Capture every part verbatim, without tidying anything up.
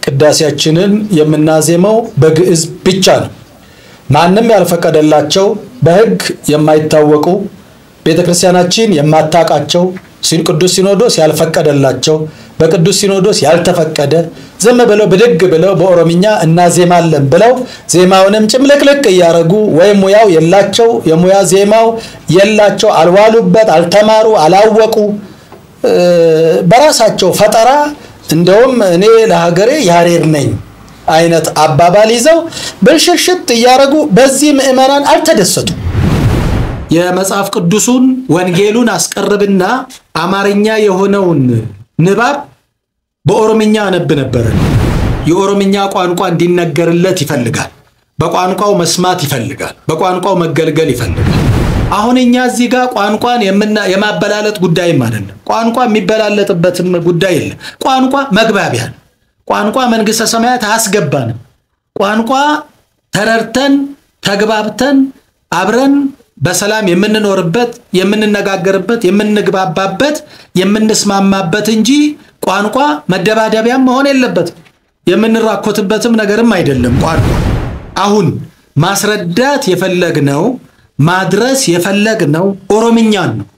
ቅዳሴያችንን የምናዜመው በግዕዝ ብቻ ነው ማንንም ያልፈቀደላቸው በሕግ የማይታወቁ ቤተክርስቲያናችን የማታቃቸው ሲል ቅዱስ ሲኖዶስ ያልፈቀደላቸው በቅዱስ ሲኖዶስ ያልተፈቀደ ዘመ ብለው በደግ ብለው በኦሮሚኛ እናዜማለን ብለው ዜማውንም ጭምልቅልቅ ያረጉ ወይ ሙያው የላቸው የሙያ ዜማው የላቸው አልዋሉበት አልተማሩ አላወቁ በራሳቸው ፈጠራ እንደውም እኔ ለሀገሬ ያሬድ ነኝ አይነት አባባል ይዘው በሽሽት ያረጉ በዚህ ምእመናን አልተደሰቱ የመጽሐፍ ቅዱሱን ወንጌሉን አስቀርብና አማርኛ የሆነውን ንባብ በኦሮምኛ አነብ ነበር የኦሮምኛ ቋንቋ እንዲነገርለት ይፈልጋል በቋንቋው መስማት ይፈልጋል በቋንቋው መገልገል ይፈልጋል አሁንኛ እዚህ ጋር ቋንቋን የማበላለጥ ጉዳይ ማለት ነው ቋንቋ የሚበላለጥበትም ጉዳይ የለ ቋንቋ መግባቢያ ቋንቋ መንግስተ ሰማያት አስገባን ቋንቋ ተረርተን ተግባብተን አብረን በሰላም የምንኖርበት የምንነጋገርበት የምንግባባበት የምንስማማበት እንጂ ቋንቋ መደባደቢያም መሆን የለበት የምንራኮትበትም ነገርም አይደለም ቋንቋ አሁን ማስረዳት የፈለግነው ማድረስ የፈለግነው ኦሮምኛን ነው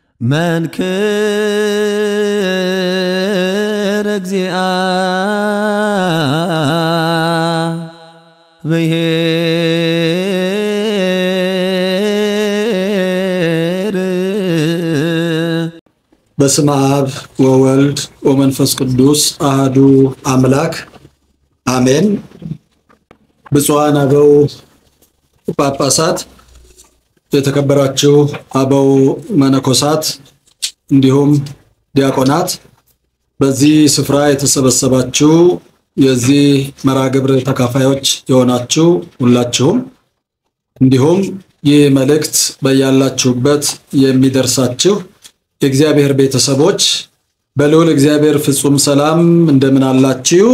መንክር እግዚአ በስመ አብ ወወልድ ወመንፈስ ቅዱስ አሐዱ አምላክ አሜን ብፁዓን አበው ጳጳሳት የተከበራችሁ አበው መነኮሳት እንዲሁም ዲያቆናት በዚህ ስፍራ የተሰበሰባችሁ የዚህ መራግብር ተካፋዮች የሆናችሁ ሁላችሁም እንዲሁም ይህ መልእክት በያላችሁበት የሚደርሳችሁ የእግዚአብሔር ቤተሰቦች በልዑል እግዚአብሔር ፍጹም ሰላም እንደምን አላችሁ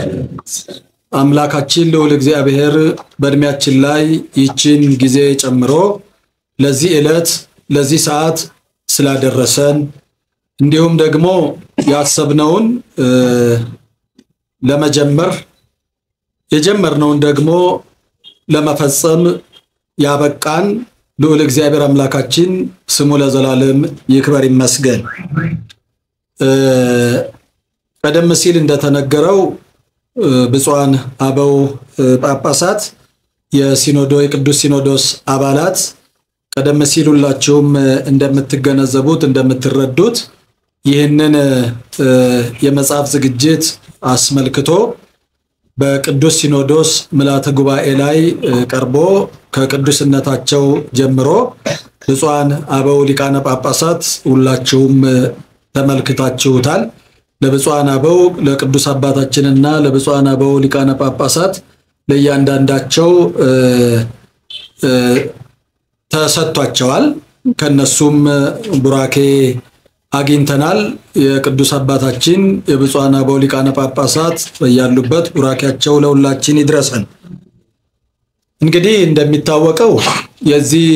አምላካችን ልዑል እግዚአብሔር በእድሜያችን ላይ ይችን ጊዜ ጨምሮ ለዚህ ዕለት ለዚህ ሰዓት ስላደረሰን እንዲሁም ደግሞ ያሰብነውን ለመጀመር የጀመርነውን ደግሞ ለመፈጸም ያበቃን ልዑል እግዚአብሔር አምላካችን ስሙ ለዘላለም ይክበር ይመስገን ቀደም ሲል እንደተነገረው ብፁዓን አበው ጳጳሳት የሲኖዶ የቅዱስ ሲኖዶስ አባላት ቀደም ሲል ሁላችሁም እንደምትገነዘቡት እንደምትረዱት ይህንን የመጽሐፍ ዝግጅት አስመልክቶ በቅዱስ ሲኖዶስ ምልዓተ ጉባኤ ላይ ቀርቦ ከቅዱስነታቸው ጀምሮ ብፁዓን አበው ሊቃነ ጳጳሳት ሁላችሁም ተመልክታችሁታል ለብፁዓን አበው ለቅዱስ አባታችንና ለብፁዓን አበው ሊቃነ ጳጳሳት ለያንዳንዳቸው ተሰጥቷቸዋል ከነሱም ቡራኬ አግኝተናል የቅዱስ አባታችን የብፁዓን አበው ሊቃነ ጳጳሳት ያሉበት ቡራኬያቸው ለሁላችን ይድረሰን እንግዲህ እንደሚታወቀው የዚህ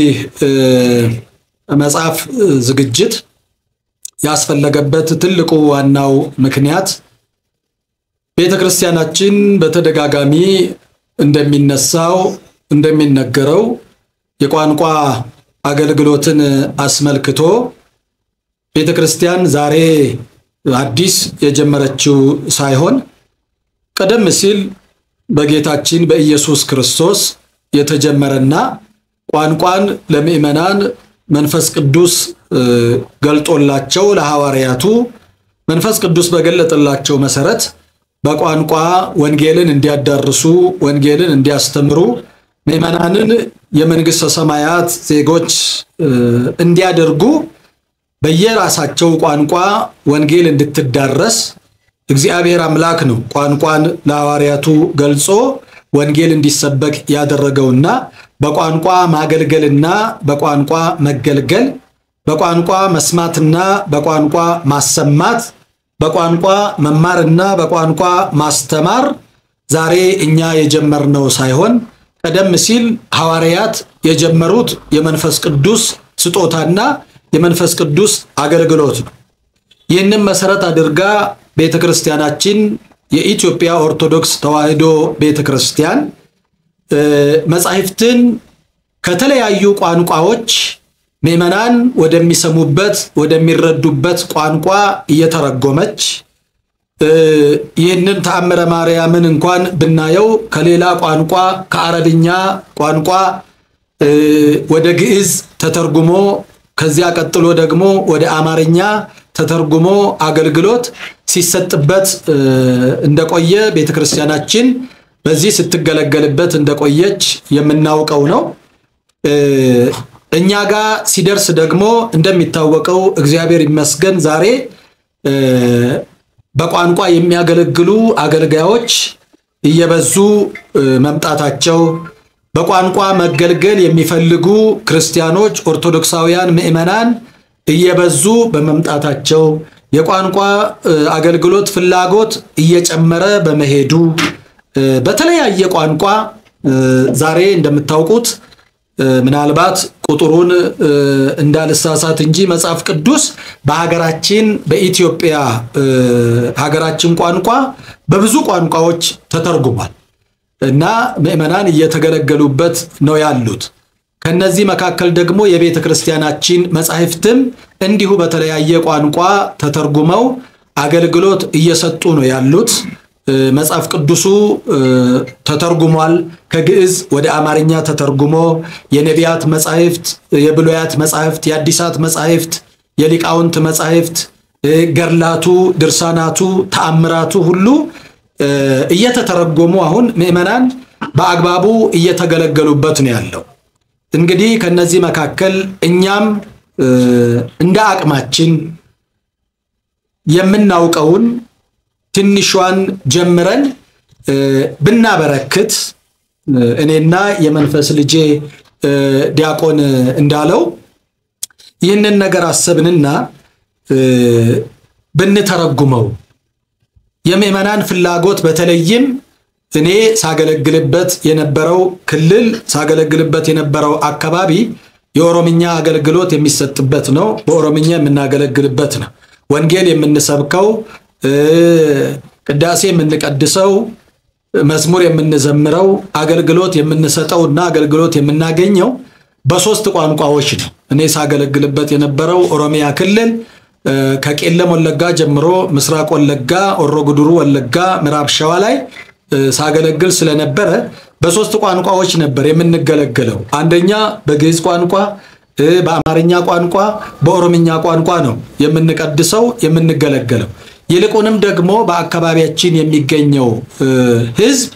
መጽሐፍ ዝግጅት ያስፈልገበት ትልቁ ዋናው ምክንያት ቤተክርስቲያናችን በተደጋጋሚ እንደሚነሳው እንደሚነገረው የቋንቋ አገልግሎትን አስመልክቶ ቤተክርስቲያን ዛሬ አዲስ የጀመረችው ሳይሆን ቀደም ሲል በጌታችን በኢየሱስ ክርስቶስ የተጀመረና ቋንቋን ለምእመናን መንፈስ ቅዱስ ገልጦላቸው ለሐዋርያቱ መንፈስ ቅዱስ በገለጠላቸው መሰረት በቋንቋ ወንጌልን እንዲያዳርሱ ወንጌልን እንዲያስተምሩ ምእመናንን የመንግስተ ሰማያት ዜጎች እንዲያደርጉ በየራሳቸው ቋንቋ ወንጌል እንድትዳረስ እግዚአብሔር አምላክ ነው ቋንቋን ለሐዋርያቱ ገልጾ ወንጌል እንዲሰበክ ያደረገውና በቋንቋ ማገልገልና በቋንቋ መገልገል በቋንቋ መስማትና በቋንቋ ማሰማት በቋንቋ መማርና በቋንቋ ማስተማር ዛሬ እኛ የጀመርነው ሳይሆን ቀደም ሲል ሐዋርያት የጀመሩት የመንፈስ ቅዱስ ስጦታና የመንፈስ ቅዱስ አገልግሎት ነው ይህንን መሰረት አድርጋ ቤተክርስቲያናችን የኢትዮጵያ ኦርቶዶክስ ተዋሕዶ ቤተክርስቲያን መጻሕፍትን ከተለያዩ ቋንቋዎች ምእመናን ወደሚሰሙበት ወደሚረዱበት ቋንቋ እየተረጎመች ይህንን ተአምረ ማርያምን እንኳን ብናየው ከሌላ ቋንቋ ከአረብኛ ቋንቋ ወደ ግዕዝ ተተርጉሞ ከዚያ ቀጥሎ ደግሞ ወደ አማርኛ ተተርጉሞ አገልግሎት ሲሰጥበት እንደቆየ ቤተክርስቲያናችን በዚህ ስትገለገልበት እንደቆየች የምናውቀው ነው። እኛ ጋር ሲደርስ ደግሞ እንደሚታወቀው እግዚአብሔር ይመስገን ዛሬ በቋንቋ የሚያገለግሉ አገልጋዮች እየበዙ መምጣታቸው በቋንቋ መገልገል የሚፈልጉ ክርስቲያኖች ኦርቶዶክሳውያን ምእመናን እየበዙ በመምጣታቸው የቋንቋ አገልግሎት ፍላጎት እየጨመረ በመሄዱ በተለያየ ቋንቋ ዛሬ እንደምታውቁት ምናልባት ቁጥሩን እንዳልሳሳት እንጂ መጽሐፍ ቅዱስ በሀገራችን በኢትዮጵያ ሀገራችን ቋንቋ በብዙ ቋንቋዎች ተተርጉሟል እና ምእመናን እየተገለገሉበት ነው ያሉት። ከነዚህ መካከል ደግሞ የቤተክርስቲያናችን መጻሕፍትም እንዲሁ በተለያየ ቋንቋ ተተርጉመው አገልግሎት እየሰጡ ነው ያሉት። መጽሐፍ ቅዱሱ ተተርጉሟል። ከግዕዝ ወደ አማርኛ ተተርጉሞ የነቢያት መጻሕፍት፣ የብሉያት መጻሕፍት፣ የአዲሳት መጻሕፍት፣ የሊቃውንት መጻሕፍት፣ ገድላቱ፣ ድርሳናቱ፣ ተአምራቱ ሁሉ እየተተረጎሙ አሁን ምእመናን በአግባቡ እየተገለገሉበት ነው ያለው። እንግዲህ ከነዚህ መካከል እኛም እንደ አቅማችን የምናውቀውን ትንሿን ጀምረን ብናበረክት እኔና የመንፈስ ልጄ ዲያቆን እንዳለው ይህንን ነገር አሰብንና ብንተረጉመው የምእመናን ፍላጎት በተለይም እኔ ሳገለግልበት የነበረው ክልል ሳገለግልበት የነበረው አካባቢ የኦሮምኛ አገልግሎት የሚሰጥበት ነው። በኦሮምኛ የምናገለግልበት ነው። ወንጌል የምንሰብከው ቅዳሴ የምንቀድሰው መዝሙር የምንዘምረው አገልግሎት የምንሰጠውና አገልግሎት የምናገኘው በሶስት ቋንቋዎች ነው። እኔ ሳገለግልበት የነበረው ኦሮሚያ ክልል ከቄለም ወለጋ ጀምሮ ምስራቅ ወለጋ፣ ኦሮ ጉድሩ ወለጋ፣ ምዕራብ ሸዋ ላይ ሳገለግል ስለነበረ በሶስት ቋንቋዎች ነበር የምንገለገለው። አንደኛ በግዕዝ ቋንቋ፣ በአማርኛ ቋንቋ፣ በኦሮምኛ ቋንቋ ነው የምንቀድሰው የምንገለገለው። ይልቁንም ደግሞ በአካባቢያችን የሚገኘው ህዝብ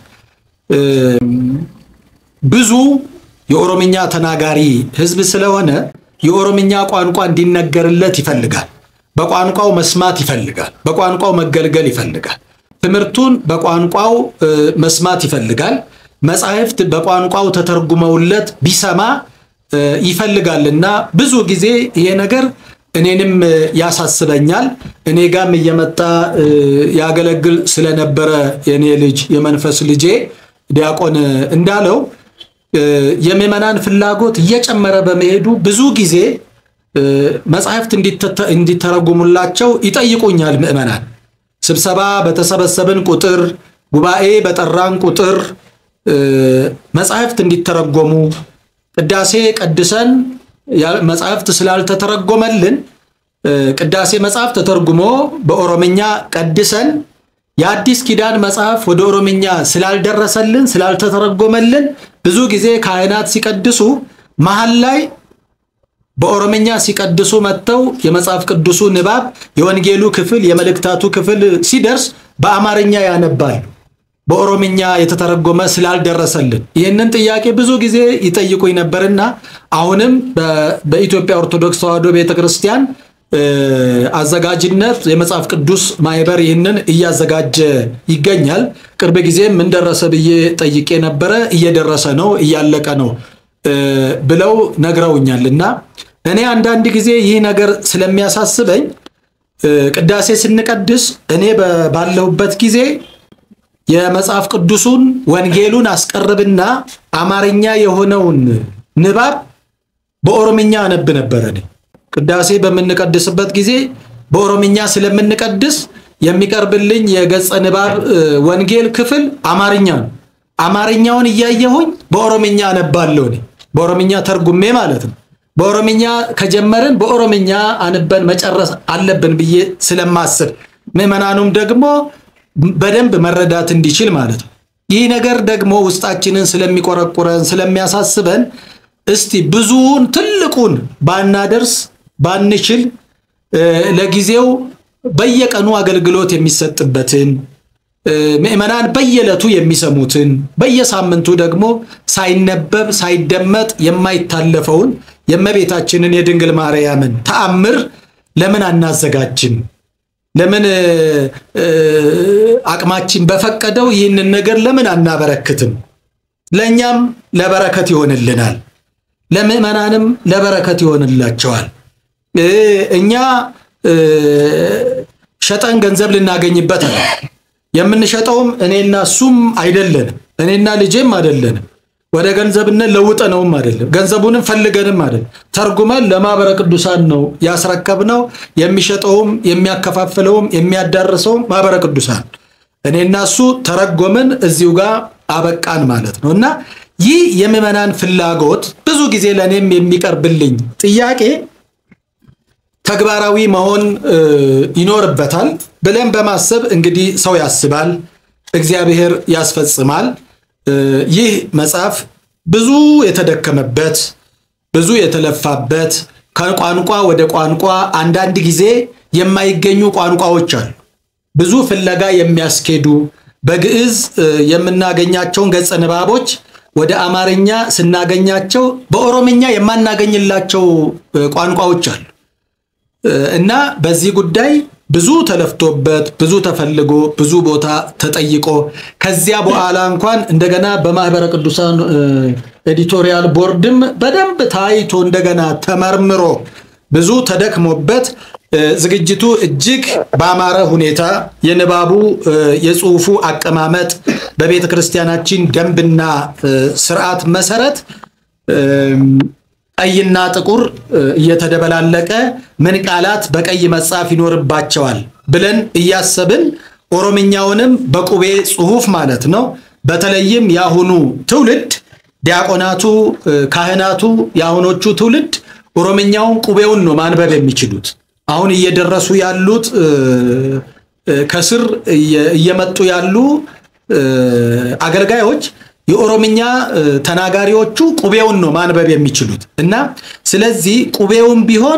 ብዙ የኦሮምኛ ተናጋሪ ህዝብ ስለሆነ የኦሮምኛ ቋንቋ እንዲነገርለት ይፈልጋል። በቋንቋው መስማት ይፈልጋል። በቋንቋው መገልገል ይፈልጋል። ትምህርቱን በቋንቋው መስማት ይፈልጋል። መጻሕፍት በቋንቋው ተተርጉመውለት ቢሰማ ይፈልጋልና ብዙ ጊዜ ይሄ ነገር እኔንም ያሳስበኛል። እኔ ጋም እየመጣ ያገለግል ስለነበረ የኔ ልጅ የመንፈስ ልጄ ዲያቆን እንዳለው የምእመናን ፍላጎት እየጨመረ በመሄዱ ብዙ ጊዜ መጻሕፍት እንዲተረጉሙላቸው ይጠይቁኛል ምእመናን። ስብሰባ በተሰበሰብን ቁጥር ጉባኤ በጠራን ቁጥር መጻሕፍት እንዲተረጎሙ ቅዳሴ ቀድሰን መጻሕፍት ስላልተተረጎመልን ቅዳሴ መጽሐፍ ተተርጉሞ በኦሮምኛ ቀድሰን የአዲስ ኪዳን መጽሐፍ ወደ ኦሮምኛ ስላልደረሰልን ስላልተተረጎመልን ብዙ ጊዜ ካህናት ሲቀድሱ መሃል ላይ በኦሮምኛ ሲቀድሱ መተው የመጽሐፍ ቅዱሱ ንባብ የወንጌሉ ክፍል የመልእክታቱ ክፍል ሲደርስ በአማርኛ ያነባሉ። በኦሮምኛ የተተረጎመ ስላልደረሰልን ይህንን ጥያቄ ብዙ ጊዜ ይጠይቁኝ ነበርና አሁንም በኢትዮጵያ ኦርቶዶክስ ተዋሕዶ ቤተክርስቲያን አዘጋጅነት የመጽሐፍ ቅዱስ ማህበር ይህንን እያዘጋጀ ይገኛል። ቅርብ ጊዜም ምን ደረሰ ብዬ ጠይቄ ነበረ። እየደረሰ ነው እያለቀ ነው ብለው ነግረውኛልና እኔ አንዳንድ ጊዜ ይህ ነገር ስለሚያሳስበኝ ቅዳሴ ስንቀድስ እኔ ባለሁበት ጊዜ የመጽሐፍ ቅዱሱን ወንጌሉን አስቀርብና አማርኛ የሆነውን ንባብ በኦሮምኛ አነብ ነበር። እኔ ቅዳሴ በመንቀድስበት ጊዜ በኦሮምኛ ስለምንቀድስ የሚቀርብልኝ የገጸ ንባብ ወንጌል ክፍል አማርኛ ነው። አማርኛውን እያየሁኝ በኦሮምኛ አነባለሁ ነው በኦሮምኛ ተርጉሜ ማለት ነው። በኦሮምኛ ከጀመረን በኦሮምኛ አንበን መጨረስ አለብን ብዬ ስለማስብ ምዕመናኑም ደግሞ በደንብ መረዳት እንዲችል ማለት ነው። ይህ ነገር ደግሞ ውስጣችንን ስለሚቆረቁረን ስለሚያሳስበን እስቲ ብዙውን ትልቁን ባናደርስ ባንችል ለጊዜው በየቀኑ አገልግሎት የሚሰጥበትን ምዕመናን በየለቱ የሚሰሙትን በየሳምንቱ ደግሞ ሳይነበብ ሳይደመጥ የማይታለፈውን የእመቤታችንን የድንግል ማርያምን ተአምር ለምን አናዘጋጅም? ለምን አቅማችን በፈቀደው ይህንን ነገር ለምን አናበረክትም? ለኛም ለበረከት ይሆንልናል፣ ለምዕመናንም ለበረከት ይሆንላቸዋል። እኛ ሸጠን ገንዘብ ልናገኝበት አለ የምንሸጠውም እኔና እሱም አይደለንም፣ እኔና ልጄም አይደለንም። ወደ ገንዘብነት ለውጠነውም አይደለም፣ ገንዘቡንም ፈልገንም አይደለም። ተርጉመን ለማህበረ ቅዱሳን ነው ያስረከብነው። የሚሸጠውም የሚያከፋፍለውም የሚያዳርሰውም ማህበረ ቅዱሳን። እኔና እሱ ተረጎምን፣ እዚሁ ጋር አበቃን ማለት ነውና ይህ የምዕመናን ፍላጎት ብዙ ጊዜ ለኔም የሚቀርብልኝ ጥያቄ ተግባራዊ መሆን ይኖርበታል ብለን በማሰብ እንግዲህ ሰው ያስባል፣ እግዚአብሔር ያስፈጽማል። ይህ መጽሐፍ ብዙ የተደከመበት ብዙ የተለፋበት ከቋንቋ ወደ ቋንቋ አንዳንድ ጊዜ የማይገኙ ቋንቋዎች አሉ። ብዙ ፍለጋ የሚያስኬዱ በግዕዝ የምናገኛቸውን ገጸ ንባቦች ወደ አማርኛ ስናገኛቸው በኦሮምኛ የማናገኝላቸው ቋንቋዎች አሉ እና በዚህ ጉዳይ ብዙ ተለፍቶበት ብዙ ተፈልጎ ብዙ ቦታ ተጠይቆ ከዚያ በኋላ እንኳን እንደገና በማህበረ ቅዱሳን ኤዲቶሪያል ቦርድም በደንብ ታይቶ እንደገና ተመርምሮ ብዙ ተደክሞበት ዝግጅቱ እጅግ ባማረ ሁኔታ የንባቡ የጽሁፉ አቀማመጥ በቤተ ክርስቲያናችን ደንብና ስርዓት መሰረት ቀይና ጥቁር እየተደበላለቀ ምን ቃላት በቀይ መጻፍ ይኖርባቸዋል ብለን እያሰብን ኦሮምኛውንም በቁቤ ጽሁፍ ማለት ነው። በተለይም ያሁኑ ትውልድ ዲያቆናቱ ካህናቱ ያሁኖቹ ትውልድ ኦሮምኛውን ቁቤውን ነው ማንበብ የሚችሉት። አሁን እየደረሱ ያሉት ከስር እየመጡ ያሉ አገልጋዮች የኦሮምኛ ተናጋሪዎቹ ቁቤውን ነው ማንበብ የሚችሉት እና ስለዚህ ቁቤውን ቢሆን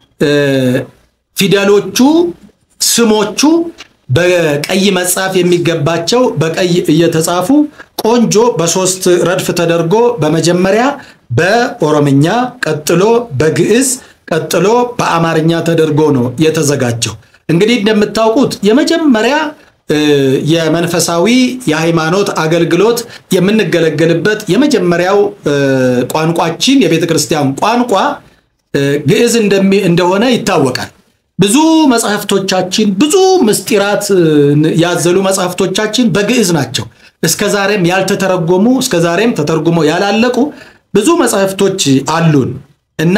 ፊደሎቹ ስሞቹ በቀይ መጻፍ የሚገባቸው በቀይ እየተጻፉ ቆንጆ በሶስት ረድፍ ተደርጎ በመጀመሪያ በኦሮምኛ ቀጥሎ በግዕዝ ቀጥሎ በአማርኛ ተደርጎ ነው የተዘጋጀው። እንግዲህ እንደምታውቁት የመጀመሪያ የመንፈሳዊ የሃይማኖት አገልግሎት የምንገለገልበት የመጀመሪያው ቋንቋችን የቤተ ክርስቲያን ቋንቋ ግዕዝ እንደሆነ ይታወቃል። ብዙ መጻሕፍቶቻችን ብዙ ምስጢራት ያዘሉ መጻሕፍቶቻችን በግዕዝ ናቸው። እስከዛሬም ያልተተረጎሙ እስከዛሬም ተተርጉሞ ያላለቁ ብዙ መጻሕፍቶች አሉን እና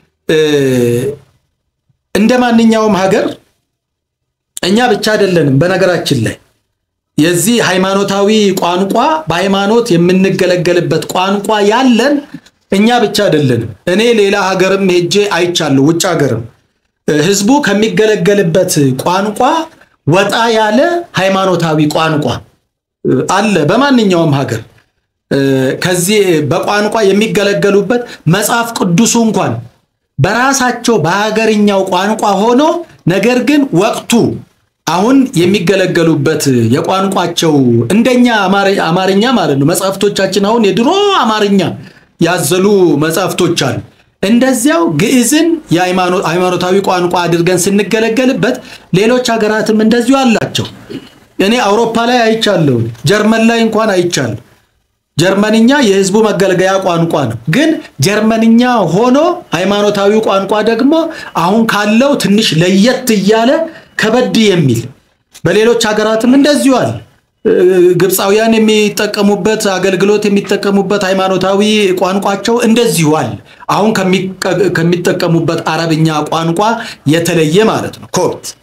እንደማንኛውም ሀገር እኛ ብቻ አይደለንም። በነገራችን ላይ የዚህ ሃይማኖታዊ ቋንቋ በሃይማኖት የምንገለገልበት ቋንቋ ያለን እኛ ብቻ አይደለንም። እኔ ሌላ ሀገርም ሄጄ አይቻለሁ። ውጭ ሀገርም ህዝቡ ከሚገለገልበት ቋንቋ ወጣ ያለ ሃይማኖታዊ ቋንቋ አለ በማንኛውም ሀገር። ከዚህ በቋንቋ የሚገለገሉበት መጽሐፍ ቅዱስ እንኳን በራሳቸው በሀገርኛው ቋንቋ ሆኖ ነገር ግን ወቅቱ አሁን የሚገለገሉበት የቋንቋቸው እንደኛ አማርኛ ማለት ነው። መጻሕፍቶቻችን አሁን የድሮ አማርኛ ያዘሉ መጻሕፍቶች አሉ። እንደዚያው ግዕዝን የሃይማኖታዊ ቋንቋ አድርገን ስንገለገልበት ሌሎች ሀገራትም እንደዚሁ አላቸው። እኔ አውሮፓ ላይ አይቻለሁ፣ ጀርመን ላይ እንኳን አይቻለሁ። ጀርመንኛ የህዝቡ መገልገያ ቋንቋ ነው። ግን ጀርመንኛ ሆኖ ሃይማኖታዊ ቋንቋ ደግሞ አሁን ካለው ትንሽ ለየት እያለ ከበድ የሚል በሌሎች ሀገራትም እንደዚሁ አለ። ግብፃውያን የሚጠቀሙበት አገልግሎት የሚጠቀሙበት ሃይማኖታዊ ቋንቋቸው እንደዚሁ አለ። አሁን ከሚጠቀሙበት አረብኛ ቋንቋ የተለየ ማለት ነው። ኮፕት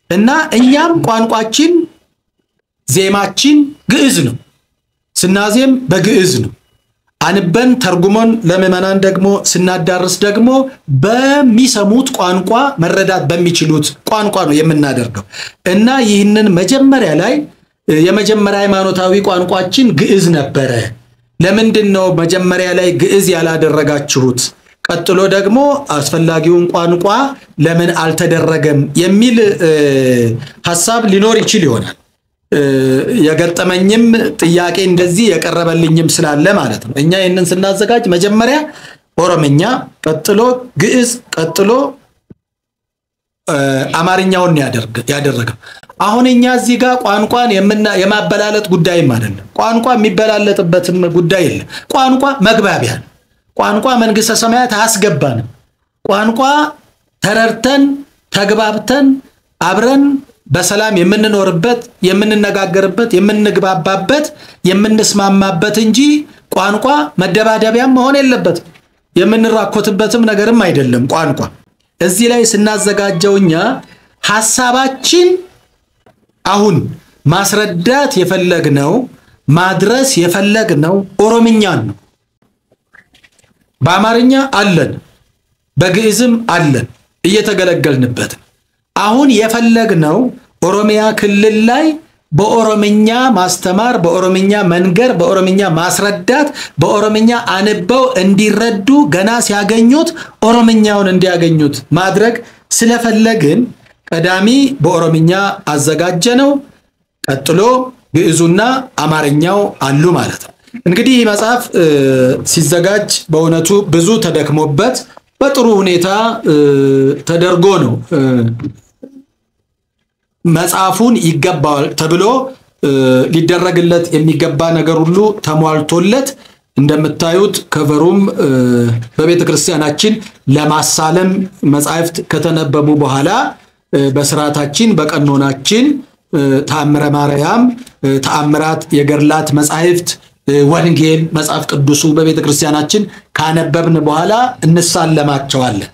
እና እኛም ቋንቋችን ዜማችን ግዕዝ ነው ስናዜም በግዕዝ ነው አንበን ተርጉመን ለምእመናን ደግሞ ስናዳርስ ደግሞ በሚሰሙት ቋንቋ መረዳት በሚችሉት ቋንቋ ነው የምናደርገው እና ይህንን መጀመሪያ ላይ የመጀመሪያ ሃይማኖታዊ ቋንቋችን ግዕዝ ነበረ ለምንድነው መጀመሪያ ላይ ግዕዝ ያላደረጋችሁት ቀጥሎ ደግሞ አስፈላጊውን ቋንቋ ለምን አልተደረገም የሚል ሐሳብ ሊኖር ይችል ይሆናል የገጠመኝም ጥያቄ እንደዚህ የቀረበልኝም ስላለ ማለት ነው እኛ ይሄንን ስናዘጋጅ መጀመሪያ ኦሮምኛ ቀጥሎ ግዕዝ ቀጥሎ አማርኛውን ያደርግ ያደረገው አሁን እኛ እዚህ ጋር ቋንቋን የማበላለጥ ጉዳይም አይደለም ቋንቋ የሚበላለጥበትም ጉዳይ የለም ቋንቋ መግባቢያ ነው ቋንቋ መንግስተ ሰማያት አስገባን ቋንቋ ተረርተን ተግባብተን አብረን በሰላም የምንኖርበት የምንነጋገርበት የምንግባባበት የምንስማማበት እንጂ ቋንቋ መደባደቢያም መሆን የለበት የምንራኮትበትም ነገርም አይደለም ቋንቋ እዚህ ላይ ስናዘጋጀውኛ ሐሳባችን አሁን ማስረዳት የፈለግነው ማድረስ የፈለግነው ኦሮምኛን ነው በአማርኛ አለን በግዕዝም አለን እየተገለገልንበት አሁን የፈለግነው ኦሮሚያ ክልል ላይ በኦሮምኛ ማስተማር በኦሮምኛ መንገር በኦሮምኛ ማስረዳት በኦሮምኛ አንበው እንዲረዱ ገና ሲያገኙት ኦሮምኛውን እንዲያገኙት ማድረግ ስለፈለግን ቀዳሚ በኦሮምኛ አዘጋጀነው ቀጥሎ ግዕዙና አማርኛው አሉ ማለት ነው እንግዲህ መጽሐፍ ሲዘጋጅ በእውነቱ ብዙ ተደክሞበት በጥሩ ሁኔታ ተደርጎ ነው መጽሐፉን ይገባል ተብሎ ሊደረግለት የሚገባ ነገር ሁሉ ተሟልቶለት እንደምታዩት ከቨሩም በቤተክርስቲያናችን ለማሳለም መጽሐፍት ከተነበቡ በኋላ በስርዓታችን በቀኖናችን ተአምረ ማርያም ተአምራት የገድላት መጽሐፍት ወንጌል መጽሐፍ ቅዱሱ በቤተክርስቲያናችን ካነበብን በኋላ እንሳለማቸዋለን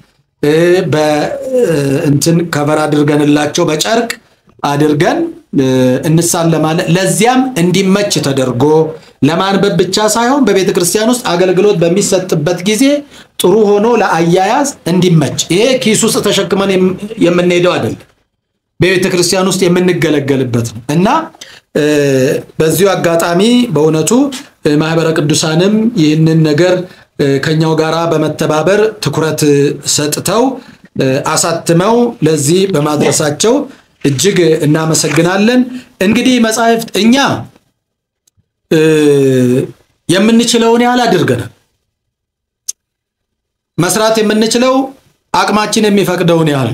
በእንትን ከቨር አድርገንላቸው በጨርቅ አድርገን እንሳለማለን ለዚያም እንዲመች ተደርጎ ለማንበብ ብቻ ሳይሆን በቤተክርስቲያን ውስጥ አገልግሎት በሚሰጥበት ጊዜ ጥሩ ሆኖ ለአያያዝ እንዲመች ይሄ ኪስ ውስጥ ተሸክመን የምንሄደው አይደለም በቤተክርስቲያን ውስጥ የምንገለገልበት እና በዚሁ አጋጣሚ በእውነቱ ማህበረ ቅዱሳንም ይህንን ነገር ከኛው ጋራ በመተባበር ትኩረት ሰጥተው አሳትመው ለዚህ በማድረሳቸው እጅግ እናመሰግናለን እንግዲህ መጽሐፍት እኛ የምንችለውን ያህል አድርገናል መስራት የምንችለው አቅማችን የሚፈቅደውን ያህል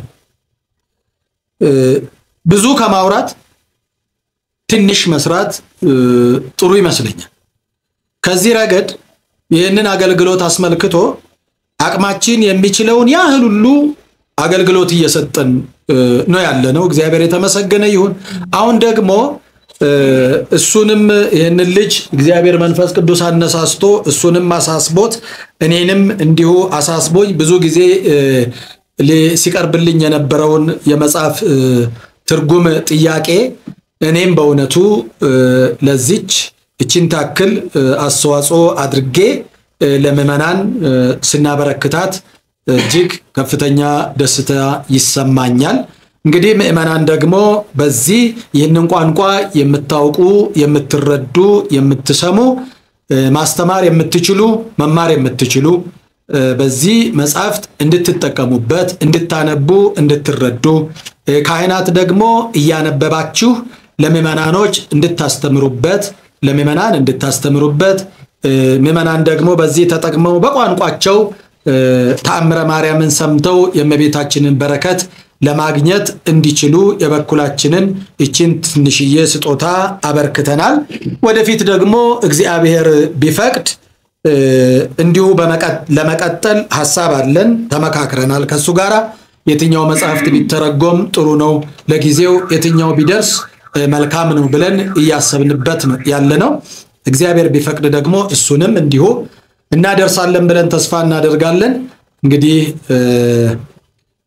ብዙ ከማውራት ትንሽ መስራት ጥሩ ይመስለኛል ከዚህ ረገድ ይህንን አገልግሎት አስመልክቶ አቅማችን የሚችለውን ያህል ሁሉ አገልግሎት እየሰጠን ነው ያለነው እግዚአብሔር የተመሰገነ ይሁን አሁን ደግሞ እሱንም ይሄንን ልጅ እግዚአብሔር መንፈስ ቅዱስ አነሳስቶ እሱንም ማሳስቦት እኔንም እንዲሁ አሳስቦኝ ብዙ ጊዜ ሲቀርብልኝ የነበረውን የመጽሐፍ ትርጉም ጥያቄ እኔም በእውነቱ ለዚች እቺን ታክል አስተዋጽኦ አድርጌ ለምእመናን ስናበረክታት እጅግ ከፍተኛ ደስታ ይሰማኛል እንግዲህ ምእመናን ደግሞ በዚህ ይህንን ቋንቋ የምታውቁ የምትረዱ የምትሰሙ ማስተማር የምትችሉ መማር የምትችሉ በዚህ መጽሐፍት እንድትጠቀሙበት እንድታነቡ እንድትረዱ ካህናት ደግሞ እያነበባችሁ ለምእመናኖች እንድታስተምሩበት ለምእመናን እንድታስተምሩበት ምእመናን ደግሞ በዚህ ተጠቅመው በቋንቋቸው ተአምረ ማርያምን ሰምተው የእመቤታችንን በረከት ለማግኘት እንዲችሉ የበኩላችንን እቺን ትንሽዬ ስጦታ አበርክተናል ወደፊት ደግሞ እግዚአብሔር ቢፈቅድ እንዲሁ ለመቀጠል ሐሳብ አለን ተመካክረናል ከሱ ጋራ የትኛው መጽሐፍት ቢተረጎም ጥሩ ነው ለጊዜው የትኛው ቢደርስ መልካም ነው ብለን እያሰብንበት ያለነው እግዚአብሔር ቢፈቅድ ደግሞ እሱንም እንዲሁ እናደርሳለን ብለን ተስፋ እናደርጋለን እንግዲህ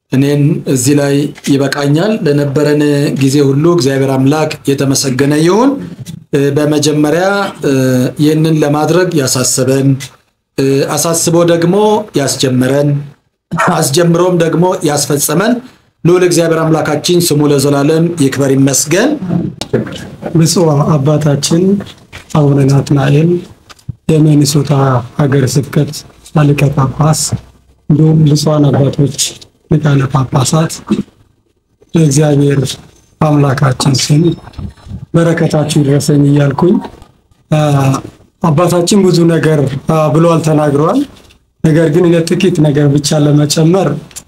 እኔን እዚህ ላይ ይበቃኛል። ለነበረን ጊዜ ሁሉ እግዚአብሔር አምላክ የተመሰገነ ይሁን። በመጀመሪያ ይህንን ለማድረግ ያሳሰበን አሳስቦ ደግሞ ያስጀመረን አስጀምሮም ደግሞ ያስፈጸመን ልዑል እግዚአብሔር አምላካችን ስሙ ለዘላለም ይክበር ይመስገን። ብፁዕ አባታችን አቡነ ናትናኤል የሚኒሶታ ሀገረ ስብከት ሊቀ ጳጳስ፣ እንዲሁም ብፁዓን አባቶች ሊቃነ ጳጳሳት ለእግዚአብሔር አምላካችን ስም በረከታችሁ ይድረሰኝ እያልኩኝ አባታችን ብዙ ነገር ብለዋል ተናግረዋል። ነገር ግን ጥቂት ነገር ብቻ ለመጨመር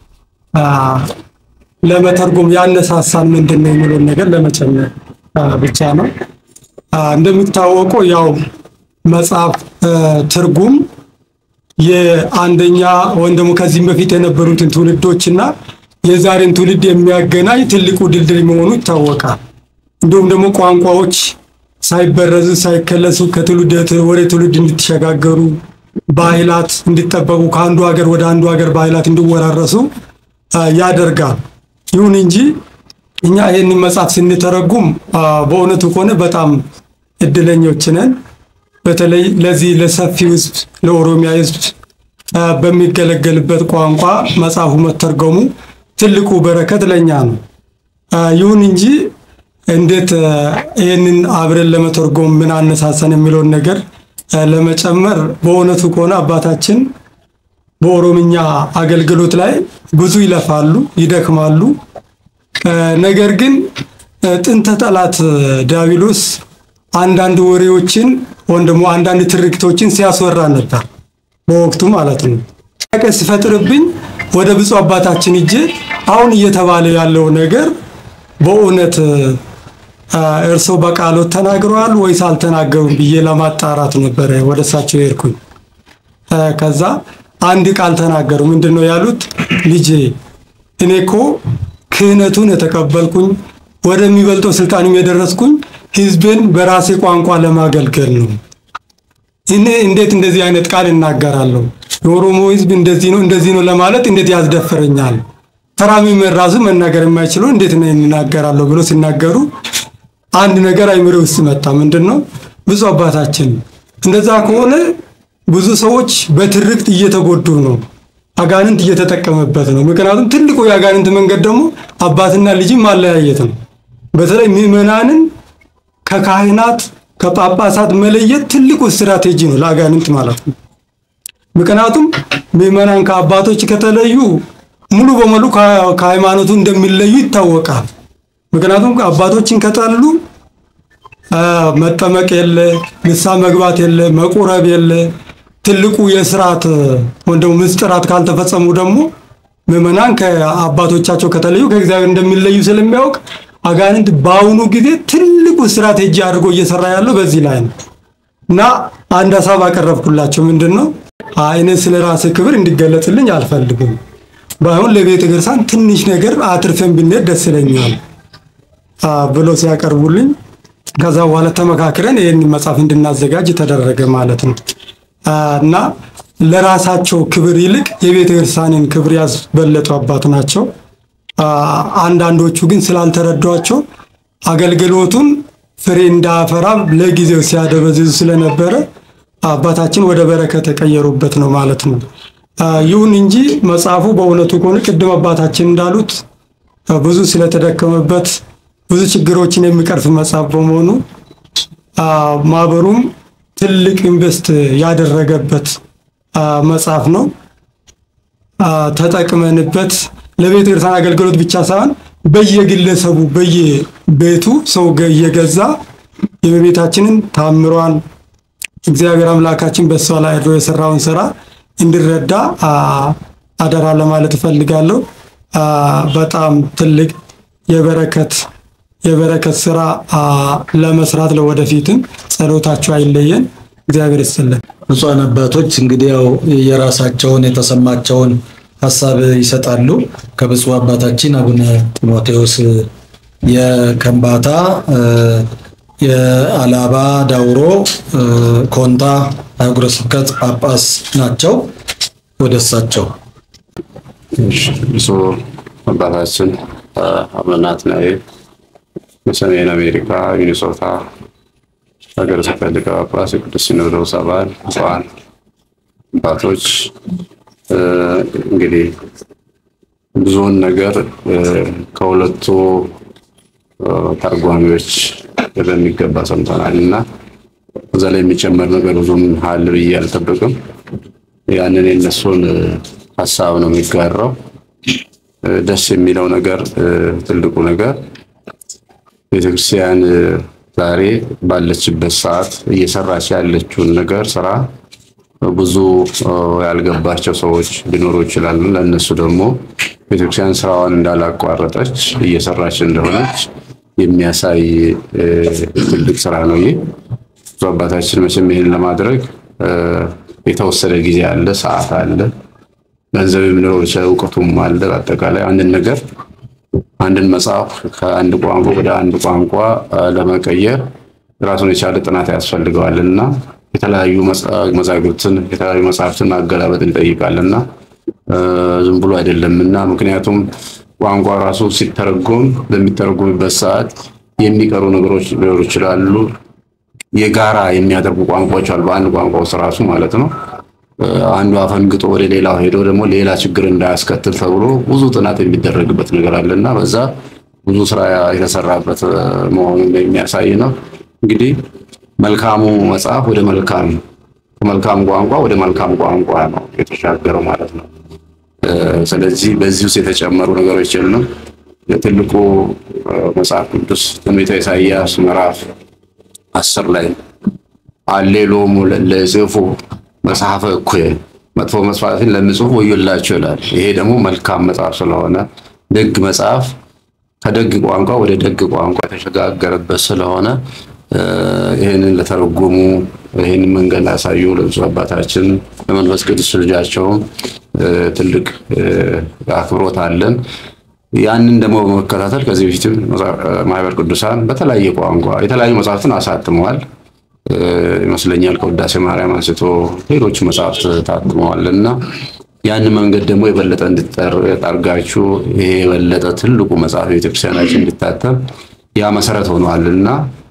ለመተርጎም ያነሳሳን ምንድነው የሚለው ነገር ለመጨመር ብቻ ነው። እንደሚታወቀው ያው መጽሐፍ ትርጉም የአንደኛ ወይም ደግሞ ከዚህ በፊት የነበሩትን ትውልዶችና የዛሬን ትውልድ የሚያገናኝ ትልቁ ድልድይ መሆኑ ይታወቃል። እንዲሁም ደግሞ ቋንቋዎች ሳይበረዙ ሳይከለሱ ከትውልድ ወደ ትውልድ እንዲተሸጋገሩ ባህላት እንዲጠበቁ ከአንዱ ሀገር ወደ አንዱ ሀገር ባህላት እንዲወራረሱ ያደርጋል። ይሁን እንጂ እኛ ይሄንን መጽሐፍ ስንተረጉም በእውነቱ ከሆነ በጣም እድለኞች ነን። በተለይ ለዚህ ለሰፊው ሕዝብ ለኦሮሚያ ሕዝብ በሚገለገልበት ቋንቋ መጽሐፉ መተርጎሙ ትልቁ በረከት ለኛ ነው። ይሁን እንጂ እንዴት ይሄንን አብረን ለመተርጎም ምን አነሳሳን የሚለው ነገር ለመጨመር በእውነቱ ከሆነ አባታችን በኦሮምኛ አገልግሎት ላይ ብዙ ይለፋሉ ይደክማሉ። ነገር ግን ጥንተ ጠላት ዲያብሎስ አንዳንድ ወሬዎችን ወይም ደግሞ አንዳንድ ትርክቶችን ሲያስወራ ነበር በወቅቱ ማለት ነው። ቀስ ፈጥርብኝ ወደ ብፁዕ አባታችን እጄ አሁን እየተባለ ያለው ነገር በእውነት እርሶ በቃሎት ተናግረዋል ወይስ አልተናገሩም ብዬ ለማጣራት ነበር ወደ እሳቸው ሄድኩኝ። ከዛ አንድ ቃል ተናገሩ። ምንድነው ያሉት? ልጄ እኔኮ ክህነቱን የተቀበልኩኝ ወደሚበልጠው ስልጣንም የደረስኩኝ ህዝብን በራሴ ቋንቋ ለማገልገል ነው። እኔ እንዴት እንደዚህ አይነት ቃል እናገራለሁ? የኦሮሞ ህዝብ እንደዚህ ነው እንደዚህ ነው ለማለት እንዴት ያስደፍረኛል? ተራሚ መራዙ መናገር የማይችለው እንዴት ነው እናገራለሁ ብሎ ሲናገሩ አንድ ነገር አይምሮ ውስጥ መጣ። ምንድነው? ብፁዕ አባታችን እንደዛ ከሆነ ብዙ ሰዎች በትርክት እየተጎዱ ነው፣ አጋንንት እየተጠቀመበት ነው። ምክንያቱም ትልቁ የአጋንንት መንገድ ደግሞ አባትና ልጅ ማለያየት ነው። በተለይ ምዕመናንን ከካህናት ከጳጳሳት መለየት ትልቁ ስትራቴጂ ነው ለአጋንንት ማለት ነው። ምክንያቱም ምዕመናን ከአባቶች ከተለዩ ሙሉ በሙሉ ከሃይማኖቱ እንደሚለዩ ይታወቃል። ምክንያቱም አባቶችን ከጠሉ መጠመቅ የለ፣ ንስሐ መግባት የለ፣ መቁረብ የለ። ትልቁ የሥርዓት ወንደው ምስጢራት ካልተፈጸሙ ደግሞ ምዕመናን ከአባቶቻቸው ከተለዩ ከእግዚአብሔር እንደሚለዩ ስለሚያውቅ አጋንንት ባውኑ ጊዜ ትልቁ ስትራቴጂ አድርጎ እየሰራ ያለው በዚህ ላይ ነው። እና አንድ ሐሳብ አቀረብኩላቸው። ምንድነው? አይኔ ስለራሴ ክብር እንዲገለጽልኝ አልፈልግም፣ ባይሆን ለቤተ ክርስቲያን ትንሽ ነገር አትርፈን ብንሄድ ደስ ይለኛል ብሎ ሲያቀርቡልኝ ከዛ በኋላ ተመካክረን ይሄን መጽሐፍ እንድናዘጋጅ ተደረገ ማለት ነው። እና ለራሳቸው ክብር ይልቅ የቤተ ክርስቲያንን ክብር ያስበለጡ አባት ናቸው። አንዳንዶቹ ግን ስላልተረዷቸው አገልግሎቱን ፍሬ እንዳፈራ ለጊዜው ሲያደበዝዙ ስለነበረ አባታችን ወደ በረከት ተቀየሩበት ነው ማለት ነው። ይሁን እንጂ መጽሐፉ በእውነቱ ከሆነ ቅድም አባታችን እንዳሉት ብዙ ስለተደከመበት ብዙ ችግሮችን የሚቀርፍ መጽሐፍ በመሆኑ ማህበሩም ትልቅ ኢንቨስት ያደረገበት መጽሐፍ ነው። ተጠቅመንበት ለቤተ ክርስቲያን አገልግሎት ብቻ ሳይሆን በየግለሰቡ በየቤቱ ሰው እየገዛ የቤታችንን ታምሯን እግዚአብሔር አምላካችን በሷ ላይ አድሮ የሰራውን ስራ እንዲረዳ አደራ ለማለት ፈልጋለሁ። በጣም ትልቅ የበረከት የበረከት ስራ ለመስራት ለወደፊትም ጸሎታቸው አይለየን። እግዚአብሔር ይስጥልን። ብፁዓን አባቶች እንግዲህ ያው የራሳቸውን የተሰማቸውን ሐሳብ ይሰጣሉ። ከብፁዕ አባታችን አቡነ ጢሞቴዎስ የከምባታ የአላባ ዳውሮ ኮንታ አህጉረ ስብከት ጳጳስ ናቸው። ወደሳቸው ብፁዕ አባታችን አቡነ ናትናኤል በሰሜን አሜሪካ ሚኒሶታ ሀገረ ስብከት ሊቀ ጳጳስ የቅዱስ ሲኖዶስ አባል ብፁዓን አባቶች እንግዲህ ብዙውን ነገር ከሁለቱ ተርጓሚዎች በሚገባ ሰምተናልና እዛ ላይ የሚጨመር ነገር ብዙም ሀል ብዬ አልጠብቅም። ያንን የነሱን ሐሳብ ነው የሚጋራው። ደስ የሚለው ነገር ትልቁ ነገር ቤተክርስቲያን ዛሬ ባለችበት ሰዓት እየሰራች ያለችውን ነገር ስራ ብዙ ያልገባቸው ሰዎች ሊኖሩ ይችላሉ። ለነሱ ደግሞ ቤተክርስቲያን ስራዋን እንዳላቋረጠች እየሰራች እንደሆነች የሚያሳይ ትልቅ ስራ ነው። ይሄ አባታችን መቼም ይሄን ለማድረግ የተወሰነ ጊዜ አለ፣ ሰዓት አለ፣ ገንዘብም ሊኖር ይችላል፣ እውቀቱም አለ። በአጠቃላይ አንድን ነገር አንድን መጽሐፍ ከአንድ ቋንቋ ወደ አንድ ቋንቋ ለመቀየር ራሱን የቻለ ጥናት ያስፈልገዋልና የተለያዩ መዛግብትን የተለያዩ መጽሐፍትን ማገላበጥ ይጠይቃልና ዝም ብሎ አይደለምና ምክንያቱም ቋንቋ ራሱ ሲተረጎም በሚተረጎምበት ሰዓት የሚቀሩ ነገሮች ሊኖሩ ይችላሉ። የጋራ የሚያደርጉ ቋንቋዎች አሉ በአንድ ቋንቋ ውስጥ ራሱ ማለት ነው። አንዱ አፈንግጦ ወደ ሌላው ሄዶ ደግሞ ሌላ ችግር እንዳያስከትል ተብሎ ብዙ ጥናት የሚደረግበት ነገር አለና በዛ ብዙ ስራ የተሰራበት መሆኑን የሚያሳይ ነው። እንግዲህ መልካሙ መጽሐፍ ወደ መልካም ከመልካም ቋንቋ ወደ መልካም ቋንቋ ነው የተሻገረው ማለት ነው። ስለዚህ በዚህ ውስጥ የተጨመሩ ነገሮች የሉም። የትልቁ መጽሐፍ ቅዱስ ትንቢተ ኢሳይያስ ምዕራፍ አስር ላይ አሌሎሙ ለጽፉ መጽሐፈ እኩየ መጥፎ መስዋዕትን ለሚጽፉ ወዮላቸው ይላል። ይሄ ደግሞ መልካም መጽሐፍ ስለሆነ ደግ መጽሐፍ ከደግ ቋንቋ ወደ ደግ ቋንቋ የተሸጋገረበት ስለሆነ ይሄንን ለተረጎሙ ይሄንን መንገድ ያሳዩ ለብፁዕ አባታችን ለመንፈስ ቅዱስ ልጃቸው ትልቅ አክብሮት አለን። ያንን ደግሞ በመከታተል ከዚህ በፊትም ማህበር ቅዱሳን በተለያየ ቋንቋ የተለያዩ መጽሐፍትን አሳትመዋል ይመስለኛል። ከውዳሴ ማርያም አንስቶ ሌሎች መጽሐፍት ታትመዋልና ያን መንገድ ደግሞ የበለጠ እንድትጠርጋችሁ ይሄ የበለጠ ትልቁ መጽሐፍ ቤተክርስቲያናችን እንድታተም ያ መሰረት ሆኗልና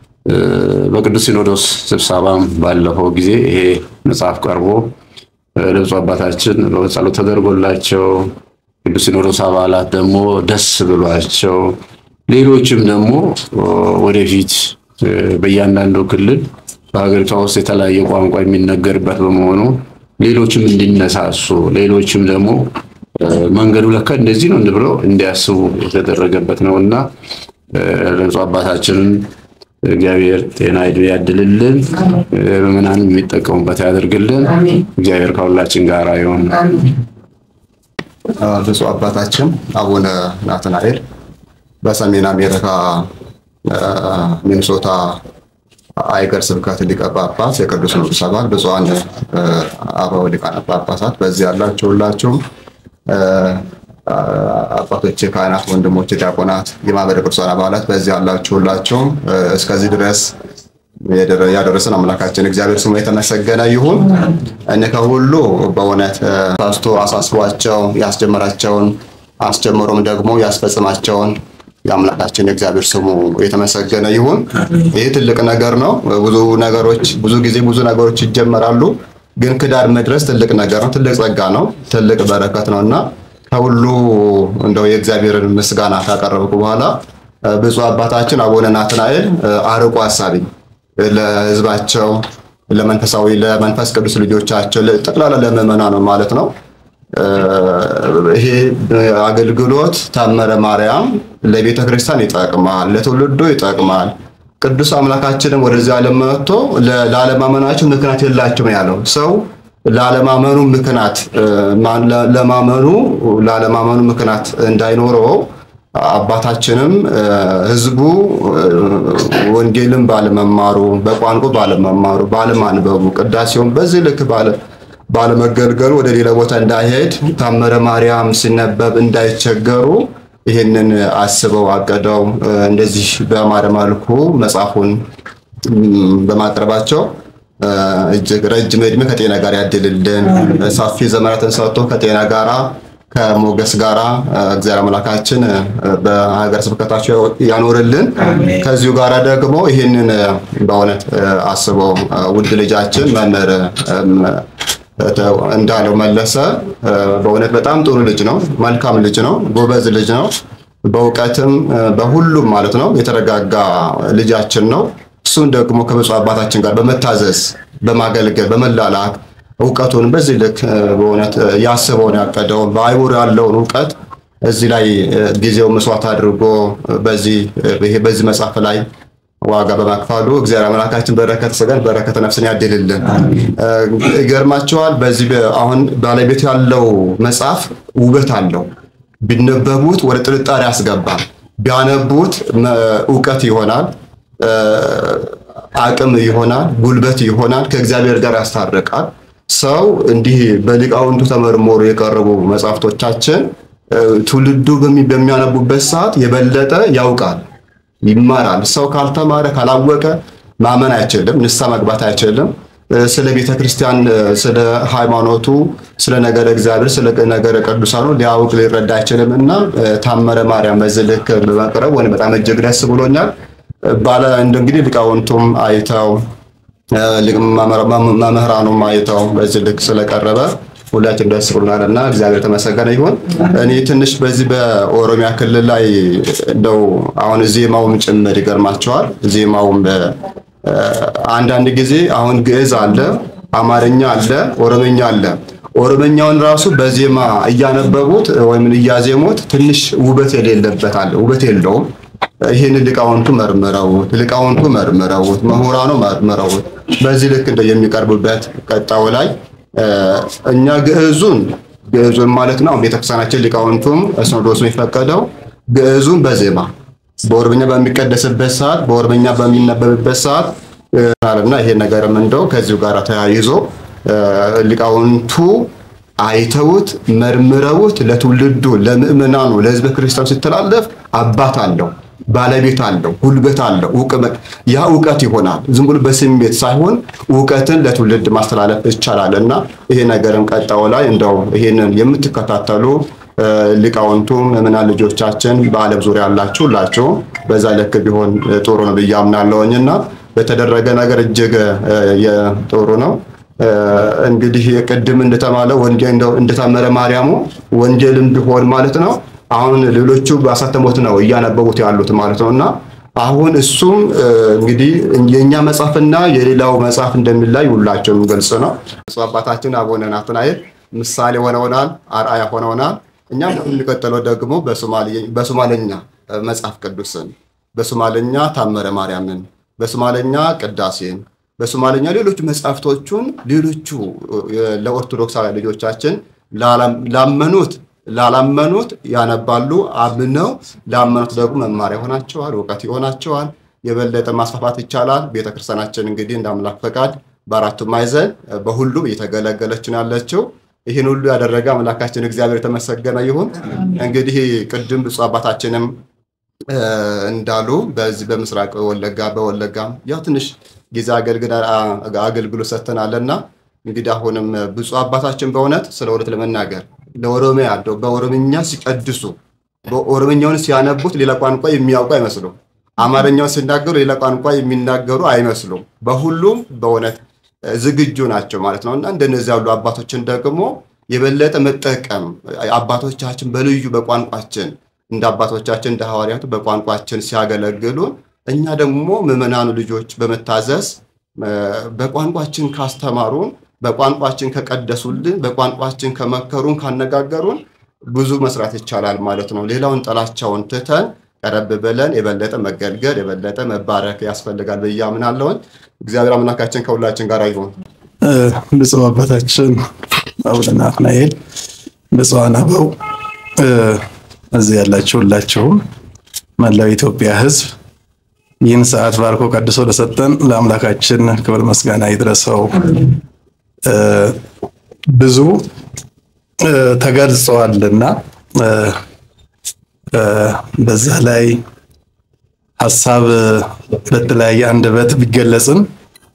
በቅዱስ ሲኖዶስ ስብሰባም ባለፈው ጊዜ ይሄ መጽሐፍ ቀርቦ ለብፁዕ አባታችን በጸሎት ተደርጎላቸው ቅዱስ ሲኖዶስ አባላት ደግሞ ደስ ብሏቸው ሌሎችም ደግሞ ወደፊት በእያንዳንዱ ክልል በሀገሪቷ ውስጥ የተለያየ ቋንቋ የሚነገርበት በመሆኑ ሌሎችም እንዲነሳሱ ሌሎችም ደግሞ መንገዱ ለካ እንደዚህ ነው ብለው እንዲያስቡ የተደረገበት ነውና ለብፁዕ አባታችን እግዚአብሔር ጤና ያድልልን፣ ምናን የሚጠቀሙበት ያደርግልን። እግዚአብሔር ከሁላችን ጋር ይሁን። ብፁዕ አባታችን አቡነ ናትናኤል በሰሜን አሜሪካ ሚኒሶታ ሀገረ ስብከት ሊቀ ጳጳስ የቅዱስ ሲኖዶስ አባል ብፁዓን አበው ሊቃነ ጳጳሳት በዚህ ያላችሁ ሁላችሁም አባቶች፣ ካህናት፣ ወንድሞች፣ ዲያቆናት፣ የማህበረ ቅዱሳን አባላት በዚህ ያላችሁ ሁላችሁም እስከዚህ ድረስ ያደረሰን አምላካችን እግዚአብሔር ስሙ የተመሰገነ ይሁን። እኔ ከሁሉ በእውነት ፓስቶ አሳስቧቸው ያስጀመራቸውን አስጀምሮም ደግሞ ያስፈጽማቸውን የአምላካችን እግዚአብሔር ስሙ የተመሰገነ ይሁን። ይሄ ትልቅ ነገር ነው። ብዙ ነገሮች ብዙ ጊዜ ብዙ ነገሮች ይጀመራሉ፣ ግን ከዳር መድረስ ትልቅ ነገር ነው፣ ትልቅ ጸጋ ነው፣ ትልቅ በረከት ነውና ከሁሉ እንደው የእግዚአብሔርን ምስጋና ካቀረብኩ በኋላ ብፁዕ አባታችን አቡነ ናትናኤል አርቆ አሳቢ ለሕዝባቸው ለመንፈሳዊ ለመንፈስ ቅዱስ ልጆቻቸው ጠቅላላ ለምእመናን ነው ማለት ነው። ይሄ አገልግሎት ታመረ ማርያም ለቤተ ክርስቲያን ይጠቅማል፣ ለትውልዱ ይጠቅማል። ቅዱስ አምላካችንም ወደዚህ ዓለም መጥቶ ለዓለማመናቸው ምክንያት የላቸውም ያለው ሰው ለዓለማመኑ ምክንያት ለማመኑ ለዓለማመኑ ምክንያት እንዳይኖረው አባታችንም ህዝቡ ወንጌልን ባለመማሩ በቋንቋ ባለመማሩ ባለማንበቡ ቅዳሴውን በዚህ ልክ ባለ ባለመገልገሉ ወደ ሌላ ቦታ እንዳይሄድ ታመረ ማርያም ሲነበብ እንዳይቸገሩ ይሄንን አስበው አቀደው እንደዚህ በማረ መልኩ መጽሐፉን በማቅረባቸው እጅግ ረጅም ዕድሜ ከጤና ጋር ያድልልን፣ ሰፊ ዘመናትን ሰጥቶ ከጤና ጋራ ከሞገስ ጋራ እግዚአብሔር አምላካችን በሀገረ ስብከታቸው ያኖርልን። ከዚሁ ጋራ ደግሞ ይህንን በእውነት አስበው ውድ ልጃችን መምህር እንዳለው መለሰ በእውነት በጣም ጥሩ ልጅ ነው፣ መልካም ልጅ ነው፣ ጎበዝ ልጅ ነው። በእውቀትም በሁሉም ማለት ነው የተረጋጋ ልጃችን ነው። እሱን ደግሞ ከብፁዕ አባታችን ጋር በመታዘዝ በማገልገል በመላላክ እውቀቱን በዚህ ልክ በእውነት ያስበውን ያቀደውን በአይምሮ ያለውን እውቀት እዚህ ላይ ጊዜው መስዋዕት አድርጎ በዚህ በዚህ መጽሐፍ ላይ ዋጋ በማክፈሉ እግዚአብሔር አምላካችን በረከት ሰገን በረከት ነፍስን ያድልልን። ይገርማቸዋል። በዚህ አሁን ባለቤት ያለው መጽሐፍ ውበት አለው። ቢነበቡት ወደ ጥርጣሬ ያስገባል፣ ቢያነቡት እውቀት ይሆናል፣ አቅም ይሆናል፣ ጉልበት ይሆናል፣ ከእግዚአብሔር ጋር ያስታርቃል። ሰው እንዲህ በሊቃውንቱ ተመርምሮ የቀረቡ መጽሐፍቶቻችን ትውልዱ በሚያነቡበት ሰዓት የበለጠ ያውቃል፣ ይማራል። ሰው ካልተማረ ካላወቀ ማመን አይችልም፣ ንስሐ መግባት አይችልም። ስለ ቤተ ክርስቲያን፣ ስለ ሃይማኖቱ፣ ስለ ነገረ እግዚአብሔር፣ ስለ ነገረ ቅዱሳኑ ሊያውቅ ሊረዳ አይችልምና ታመረ ማርያም በዚህ ልክ በመቅረብ ወን በጣም እጅግ ደስ ብሎኛል። ባለ እንግዲህ ሊቃውንቱም አይተው መምህራኑም አይተው በዚህ ልክ ስለቀረበ ሁላችን ደስ ብሎናልና እግዚአብሔር ተመሰገነ ይሁን። እኔ ትንሽ በዚህ በኦሮሚያ ክልል ላይ እንደው አሁን ዜማውም ጭምር ይገርማቸዋል። ዜማውም አንዳንድ ጊዜ አሁን ግዕዝ አለ፣ አማርኛ አለ፣ ኦሮምኛ አለ። ኦሮምኛውን ራሱ በዜማ እያነበቡት ወይም እያዜሙት ትንሽ ውበት የሌለበት አለ፣ ውበት የለውም። ይሄን ሊቃውንቱ መርምረውት ሊቃውንቱ መርምረውት ምሁራኑ መርምረውት በዚህ ልክ እንደ የሚቀርቡበት ቀጣው ላይ እኛ ግዕዙን ግዕዙን ማለት ነው ቤተክርስቲያናችን ሊቃውንቱም ሲኖዶሱ የፈቀደው ግዕዙን በዜማ በኦሮምኛ በሚቀደስበት ሰዓት በኦሮምኛ በሚነበብበት ሰዓት አለና ይሄ ነገርም እንደው ከዚሁ ጋር ተያይዞ ሊቃውንቱ አይተውት መርምረውት ለትውልዱ ለምእመናኑ ለሕዝበ ክርስቲያኑ ሲተላለፍ አባት አለው፣ ባለቤት አለው፣ ጉልበት አለው። እውቀት ያ እውቀት ይሆናል። ዝም ብሎ በስሜት ሳይሆን እውቀትን ለትውልድ ማስተላለፍ ይቻላልና ይሄ ነገርም ቀጣው ላይ እንደው ይሄንን የምትከታተሉ ሊቃውንቱ ምእመናን ልጆቻችን በዓለም ዙሪያ ያላችሁ ሁላችሁ በዛ ልክ ቢሆን ጥሩ ነው ብዬ አምናለሁኝና በተደረገ ነገር እጅግ ጥሩ ነው። እንግዲህ ቅድም እንደተማለ ወንጌል እንደው እንደታመረ ማርያሙ ወንጌልም ቢሆን ማለት ነው አሁን ሌሎቹ ባሳተሙት ነው እያነበቡት ያሉት ማለት ነውና አሁን እሱም እንግዲህ የኛ መጽሐፍና የሌላው መጽሐፍ እንደሚላይ ሁላችሁም ግልጽ ነው። አባታችን አቡነ ናትናኤል ምሳሌ ሆነውናል፣ አርአያ ሆነውናል። እኛም እንቀጥለው ደግሞ በሶማሊ በሶማለኛ መጽሐፍ ቅዱስን በሶማለኛ ታመረ ማርያምን በሶማለኛ ቅዳሴን በሶማለኛ ሌሎች መጽሐፍቶቹን ሌሎቹ ለኦርቶዶክሳውያን ልጆቻችን ላመኑት ላላመኑት ያነባሉ፣ አምነው ላመኑት ደግሞ መማሪያ ሆናቸዋል፣ ዕውቀት ይሆናቸዋል። የበለጠ ማስፋፋት ይቻላል። ቤተክርስቲያናችን እንግዲህ እንደ አምላክ ፈቃድ በአራቱ ማዕዘን በሁሉም እየተገለገለች ነው ያለችው። ይህን ሁሉ ያደረገ አምላካችን እግዚአብሔር የተመሰገነ ይሁን። እንግዲህ ቅድም ብፁዕ አባታችንም እንዳሉ በዚህ በምስራቅ ወለጋ በወለጋም ያው ትንሽ ጊዜ አገልግል አገልግሎ ሰተናልና እንግዲህ አሁንም ብፁዕ አባታችን በእውነት ስለ እውነት ለመናገር ለኦሮሚያ አለው በኦሮምኛ ሲቀድሱ በኦሮምኛውን ሲያነቡት ሌላ ቋንቋ የሚያውቁ አይመስሉም። አማርኛው ሲናገሩ ሌላ ቋንቋ የሚናገሩ አይመስሉም። በሁሉም በእውነት ዝግጁ ናቸው ማለት ነውና እንደነዚህ ያሉ አባቶችን ደግሞ የበለጠ መጠቀም አባቶቻችን በልዩ በቋንቋችን እንደ አባቶቻችን እንደ ሐዋርያቱ በቋንቋችን ሲያገለግሉ እኛ ደግሞ ምእመናኑ ልጆች በመታዘዝ በቋንቋችን ካስተማሩን በቋንቋችን ከቀደሱልን በቋንቋችን ከመከሩን ካነጋገሩን ብዙ መስራት ይቻላል ማለት ነው። ሌላውን ጠላቻውን ትተን ቀረብ ብለን የበለጠ መገልገል የበለጠ መባረክ ያስፈልጋል ብዬ አምናለሁ። እግዚአብሔር አምላካችን ከሁላችን ጋር ይሁን። ብፁዕ አባታችን አቡነ ናትናኤል ብፁዓን አበው እዚህ ያላችሁ ሁላችሁም መላው ኢትዮጵያ ሕዝብ ይህን ሰዓት ባርኮ ቀድሶ ለሰጠን ለአምላካችን ክብር ምስጋና ይድረሰው። ብዙ ተገልጿልና በዛ ላይ ሐሳብ በተለያየ አንደበት ቢገለጽም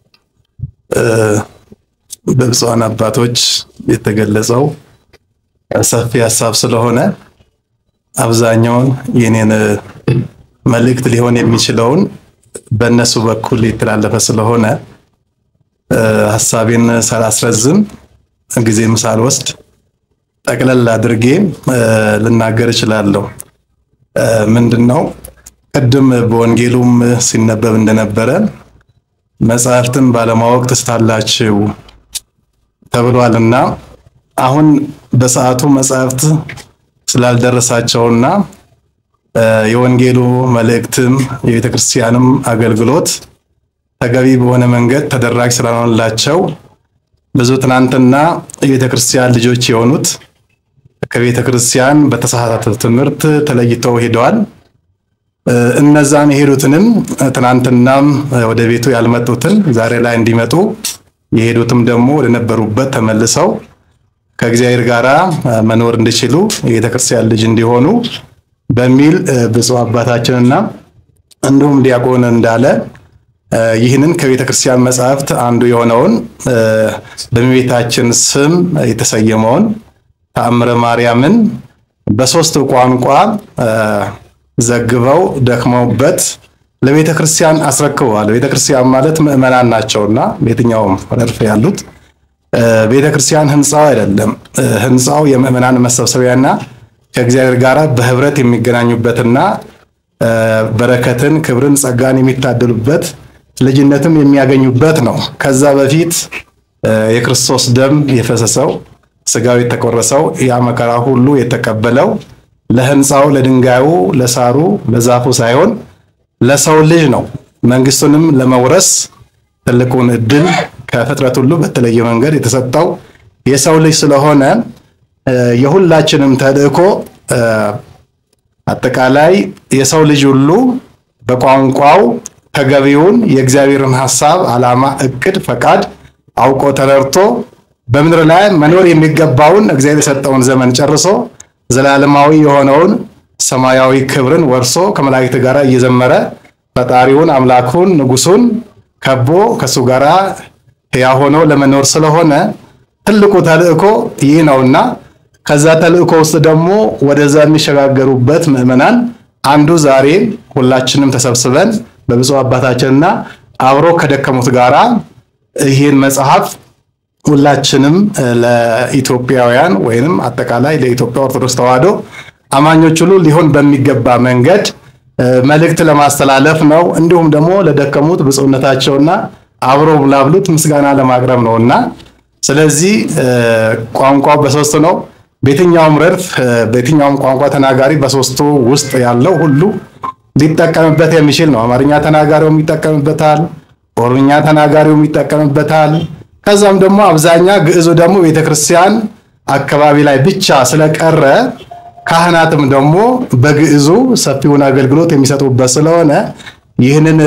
በብፁዓን አባቶች የተገለጸው ሰፊ ሐሳብ ስለሆነ አብዛኛውን የኔን መልእክት ሊሆን የሚችለውን በእነሱ በኩል የተላለፈ ስለሆነ ሐሳቤን ሳላስረዝም ጊዜም ሳልወስድ ጠቅለል አድርጌ ልናገር እችላለሁ። ምንድነው ቅድም በወንጌሉም ሲነበብ እንደነበረ መጽሐፍትን ባለማወቅ ትስታላችሁ ተብሏልና አሁን በሰዓቱ መጽሐፍት ስላልደረሳቸውና የወንጌሉ መልእክትም የቤተክርስቲያንም አገልግሎት ተገቢ በሆነ መንገድ ተደራሽ ስላልሆነላቸው ብዙ ትናንትና የቤተክርስቲያን ልጆች የሆኑት ከቤተክርስቲያን በተሳሳተ ትምህርት ተለይተው ሄደዋል። እነዛን የሄዱትንም ትናንትናም ወደ ቤቱ ያልመጡትን ዛሬ ላይ እንዲመጡ የሄዱትም ደግሞ ወደ ነበሩበት ተመልሰው ከእግዚአብሔር ጋራ መኖር እንዲችሉ የቤተክርስቲያን ልጅ እንዲሆኑ በሚል ብፁዕ አባታችንና እንዲሁም ዲያቆን እንዳለ ይህንን ከቤተክርስቲያን መጽሐፍት አንዱ የሆነውን በእመቤታችን ስም የተሰየመውን ተአምረ ማርያምን በሶስት ቋንቋ ዘግበው ደክመውበት ለቤተክርስቲያን አስረክበዋል። ቤተክርስቲያን ማለት ምእመናን ናቸውና በየትኛውም ረድፍ ያሉት ቤተክርስቲያን ህንጻው አይደለም። ህንጻው የምእመናን መሰብሰቢያና ከእግዚአብሔር ጋር በህብረት የሚገናኙበትና በረከትን፣ ክብርን፣ ጸጋን የሚታደሉበት ልጅነትም የሚያገኙበት ነው። ከዛ በፊት የክርስቶስ ደም የፈሰሰው ስጋው የተቆረሰው ያ መከራ ሁሉ የተቀበለው ለህንጻው፣ ለድንጋዩ፣ ለሳሩ፣ ለዛፉ ሳይሆን ለሰው ልጅ ነው። መንግስቱንም ለመውረስ ትልቁን እድል ከፍጥረት ሁሉ በተለየ መንገድ የተሰጠው የሰው ልጅ ስለሆነ የሁላችንም ተልእኮ አጠቃላይ የሰው ልጅ ሁሉ በቋንቋው ተገቢውን የእግዚአብሔርን ሐሳብ፣ ዓላማ፣ እቅድ፣ ፈቃድ አውቆ ተረድቶ በምድር ላይ መኖር የሚገባውን እግዚአብሔር የሰጠውን ዘመን ጨርሶ ዘላለማዊ የሆነውን ሰማያዊ ክብርን ወርሶ ከመላእክት ጋር እየዘመረ ፈጣሪውን፣ አምላኩን፣ ንጉሱን ከቦ ከሱ ጋር ሕያው ሆኖ ለመኖር ስለሆነ ትልቁ ተልእኮ ይህ ነውና ከዛ ተልእኮ ውስጥ ደግሞ ወደዛ የሚሸጋገሩበት ምእመናን አንዱ ዛሬ ሁላችንም ተሰብስበን በብፁዕ አባታችንና አብሮ ከደከሙት ጋራ ይህን መጽሐፍ ሁላችንም ለኢትዮጵያውያን ወይንም አጠቃላይ ለኢትዮጵያ ኦርቶዶክስ ተዋሕዶ አማኞች ሁሉ ሊሆን በሚገባ መንገድ መልእክት ለማስተላለፍ ነው። እንዲሁም ደግሞ ለደከሙት ብፁዕነታቸውና አብሮ ላብሉት ምስጋና ለማቅረብ ነውና ስለዚህ ቋንቋው በሶስት ነው። በየትኛውም ረድፍ በየትኛውም ቋንቋ ተናጋሪ በሶስቱ ውስጥ ያለው ሁሉ ሊጠቀምበት የሚችል ነው። አማርኛ ተናጋሪው ይጠቀምበታል፣ ኦሮምኛ ተናጋሪው ይጠቀምበታል። ከዛም ደግሞ አብዛኛ ግዕዙ ደግሞ ቤተክርስቲያን አካባቢ ላይ ብቻ ስለቀረ ካህናትም ደግሞ በግዕዙ ሰፊውን አገልግሎት የሚሰጡበት ስለሆነ ይህንን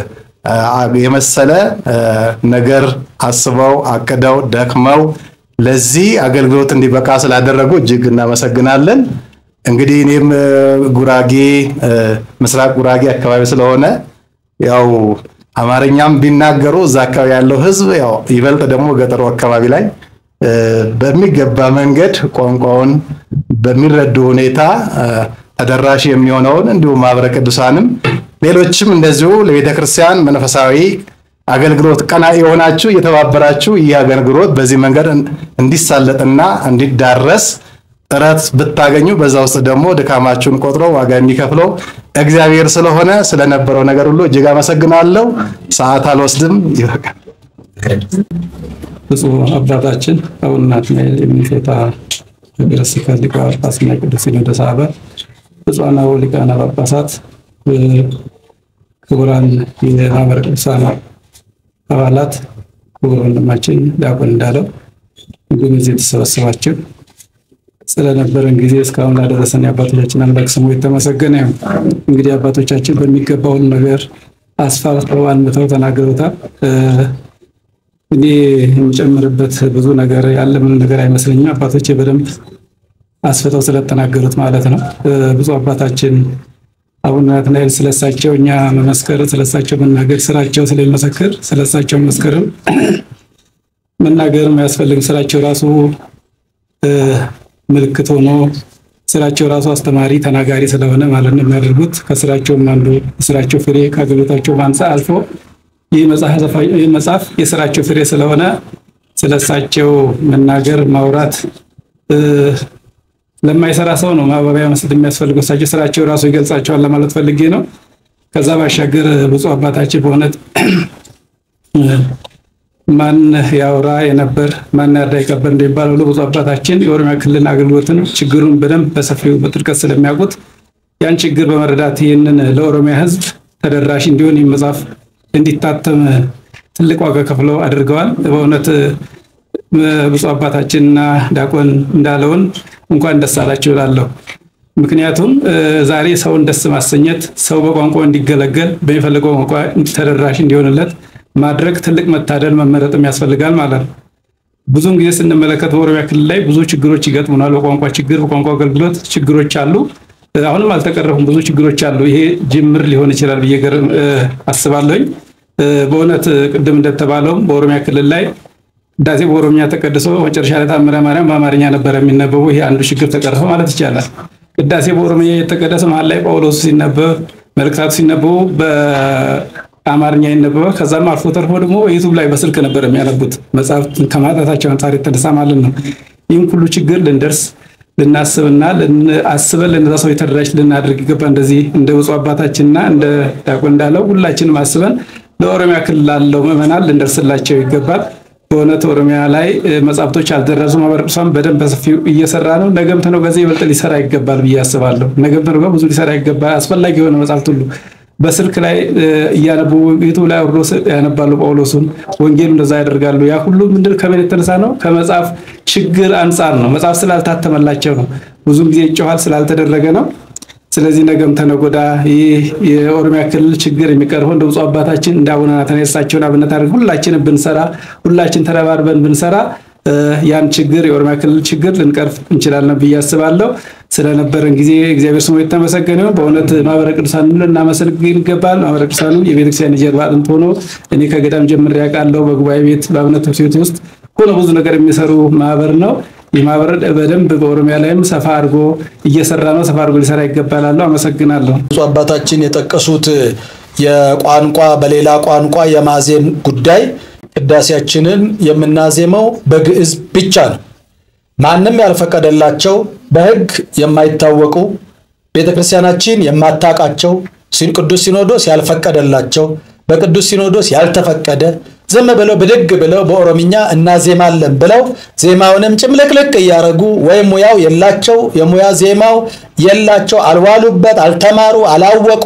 የመሰለ ነገር አስበው አቅደው ደክመው ለዚህ አገልግሎት እንዲበቃ ስላደረጉ እጅግ እናመሰግናለን። እንግዲህ እኔም ጉራጌ ምስራቅ ጉራጌ አካባቢ ስለሆነ ያው አማርኛም ቢናገሩ እዛ አካባቢ ያለው ህዝብ ያው ይበልጥ ደግሞ ገጠሩ አካባቢ ላይ በሚገባ መንገድ ቋንቋውን በሚረዱ ሁኔታ ተደራሽ የሚሆነውን እንዲሁም ማህበረ ቅዱሳንም ሌሎችም እንደዚሁ ለቤተክርስቲያን መንፈሳዊ አገልግሎት ቀናኢ የሆናችሁ እየተባበራችሁ ይህ አገልግሎት በዚህ መንገድ እንዲሳለጥና እንዲዳረስ ጥረት ብታገኙ በዛ ውስጥ ደግሞ ድካማችሁን ቆጥሮ ዋጋ የሚከፍለው እግዚአብሔር ስለሆነ ስለነበረው ነገር ሁሉ እጅግ አመሰግናለሁ። ሰዓት አልወስድም፣ ይበቃል። ብፁዕ አባታችን አቡነ ናትናኤል የሚፈታ ሀገረ ስብከት ሊቀ ጳጳስና ቅዱስ ሲኖዶስ አባል፣ ብፁዓን አበው ሊቃነ ጳጳሳት፣ ክቡራን የማህበረ ቅዱሳን አባላት፣ ክቡር ወንድማችን ዲያቆን እንዳለው እንዲሁም እዚህ የተሰበሰባችሁ ስለነበረን ጊዜ እስካሁን ላደረሰን የአባቶቻችን አምላክ ስሙ የተመሰገነ ይሁን። እንግዲህ አባቶቻችን በሚገባው ነገር አስፋፍተው አንብተው ተናግረውታል። እኔ የምጨምርበት ብዙ ነገር ያለ ምን ነገር አይመስለኝም። አባቶቼ በደንብ አስፍተው ስለተናገሩት ማለት ነው። ብዙ አባታችን አቡነ ናትናኤል ስለሳቸው እኛ መመስከር ስለሳቸው መናገር ስራቸው ስለሚመሰክር ስለሳቸው መስከርም መናገርም ያስፈልግ ስራቸው ራሱ ምልክት ሆኖ ስራቸው ራሱ አስተማሪ ተናጋሪ ስለሆነ ማለት ነው የሚያደርጉት። ከስራቸውም አንዱ ስራቸው ፍሬ ከአገልግሎታቸው አንፃር አልፎ ይህ መጽሐፍ ይህ መጽሐፍ የስራቸው ፍሬ ስለሆነ ስለሳቸው መናገር ማውራት ለማይሰራ ሰው ነው ማባቢያ መስጠት የሚያስፈልገው። እሳቸው ስራቸው ራሱ ይገልጻቸዋል ለማለት ፈልጌ ነው። ከዛ ባሻገር ብፁዕ አባታችን በእውነት ማን ያውራ የነበር ማን ያርዳ ይቀበር እንደሚባለው ብፁዕ አባታችን የኦሮሚያ ክልል አገልግሎትን ችግሩን በደንብ በሰፊው በጥልቀት ስለሚያውቁት ያን ችግር በመረዳት ይህንን ለኦሮሚያ ሕዝብ ተደራሽ እንዲሆን መጽሐፍ እንዲታተም ትልቅ ዋጋ ከፍለው አድርገዋል። በእውነት ብፁዕ አባታችንና ዲያቆን እንዳለውን እንኳን ደስ አላችሁ እላለሁ። ምክንያቱም ዛሬ ሰውን ደስ ማሰኘት ሰው በቋንቋው እንዲገለገል በሚፈልገው ቋንቋ ተደራሽ እንዲሆንለት ማድረግ ትልቅ መታደል መመረጥም ያስፈልጋል ማለት ነው። ብዙውን ጊዜ ስንመለከት በኦሮሚያ ክልል ላይ ብዙ ችግሮች ይገጥሙናል። በቋንቋ ችግር በቋንቋ አገልግሎት ችግሮች አሉ። አሁንም አልተቀረፉም፣ ብዙ ችግሮች አሉ። ይሄ ጅምር ሊሆን ይችላል ብዬ አስባለሁኝ። በእውነት ቅድም እንደተባለው በኦሮሚያ ክልል ላይ ቅዳሴ በኦሮሚያ ተቀድሶ መጨረሻ ላይ ታምረ ማርያም በአማርኛ ነበር የሚነበበው። ይሄ አንዱ ችግር ተቀርፎ ማለት ይቻላል። ቅዳሴ በኦሮሚያ የተቀደሰ መሀል ላይ ጳውሎስ ሲነበብ መልእክታቱ ሲነበቡ በአማርኛ ይነበባል። ከዛም አልፎ ተርፎ ደግሞ ዩቲዩብ ላይ በስልክ ነበር የሚያነቡት መጽሐፍትን ከማጣታቸው አንፃር የተነሳ ማለት ነው። ይህን ሁሉ ችግር ልንደርስ ልናስብና ልናስበን ለነዛ ሰው የተደራሽ ልናደርግ ይገባ። እንደዚህ እንደ ብፁዕ አባታችንና እንደ ዲያቆን እንዳለው ሁላችንም አስበን ለኦሮሚያ ክልል ላለው ምዕመናን ልንደርስላቸው ይገባል። በእውነት ኦሮሚያ ላይ መጽሐፍቶች አልደረሱ ማህበረ ቅዱሳን በደንብ በሰፊው እየሰራ ነው። ነገም ተነገ ከዚህ ይበልጥ ሊሰራ ይገባል ብዬ አስባለሁ። ነገም ተነገ ብዙ ሊሰራ ይገባል። አስፈላጊ የሆነ መጽሐፍት ሁሉ በስልክ ላይ እያነቡ ዩቲዩብ ላይ አውርዶ ያነባሉ። ጳውሎስን ወንጌል እንደዛ ያደርጋሉ። ያ ሁሉ ምንድን ከምን የተነሳ ነው? ከመጽሐፍ ችግር አንፃር ነው። መጽሐፍ ስላልታተመላቸው ነው። ብዙ ጊዜ ይጮሃል ስላልተደረገ ነው። ስለዚህ ነገም ተነጎዳ ይህ የኦሮሚያ ክልል ችግር የሚቀርበው እንደ ብፁዕ አባታችን እንደ አቡነ ናትናኤል እሳቸውን አብነት አድርገን ሁላችንም ብንሰራ ሁላችን ተረባርበን ብንሰራ ያን ችግር የኦሮሚያ ክልል ችግር ልንቀርፍ እንችላለን ብዬ አስባለሁ። ስለነበረን ጊዜ እግዚአብሔር ስሙ የተመሰገነ ይሁን። በእውነት ማህበረ ቅዱሳንን ልናመሰግን ይገባል። ማህበረ ቅዱሳኑ የቤተክርስቲያን ጀርባ አጥንት ሆኖ እኔ ከገዳም ጀምሬ ያውቃለሁ። በጉባኤ ቤት በአብነት ቤት ውስጥ ሆኖ ብዙ ነገር የሚሰሩ ማህበር ነው። የማህበር በደንብ በኦሮሚያ ላይም ሰፋ አድርጎ እየሰራ ነው። ሰፋ አድርጎ ሊሰራ ይገባል። አመሰግናለሁ። ብፁዕ አባታችን የጠቀሱት የቋንቋ በሌላ ቋንቋ የማዜም ጉዳይ ቅዳሴያችንን የምናዜመው በግዕዝ ብቻ ነው። ማንም ያልፈቀደላቸው በሕግ የማይታወቁ ቤተክርስቲያናችን የማታውቃቸው ቅዱስ ሲኖዶስ ያልፈቀደላቸው በቅዱስ ሲኖዶስ ያልተፈቀደ ዝም ብለው ብድግ ብለው በኦሮሚኛ እናዜማለን ብለው ዜማውንም ጭምልቅልቅ እያረጉ ወይ ሙያው የላቸው የሙያ ዜማው የላቸው አልዋሉበት አልተማሩ አላወቁ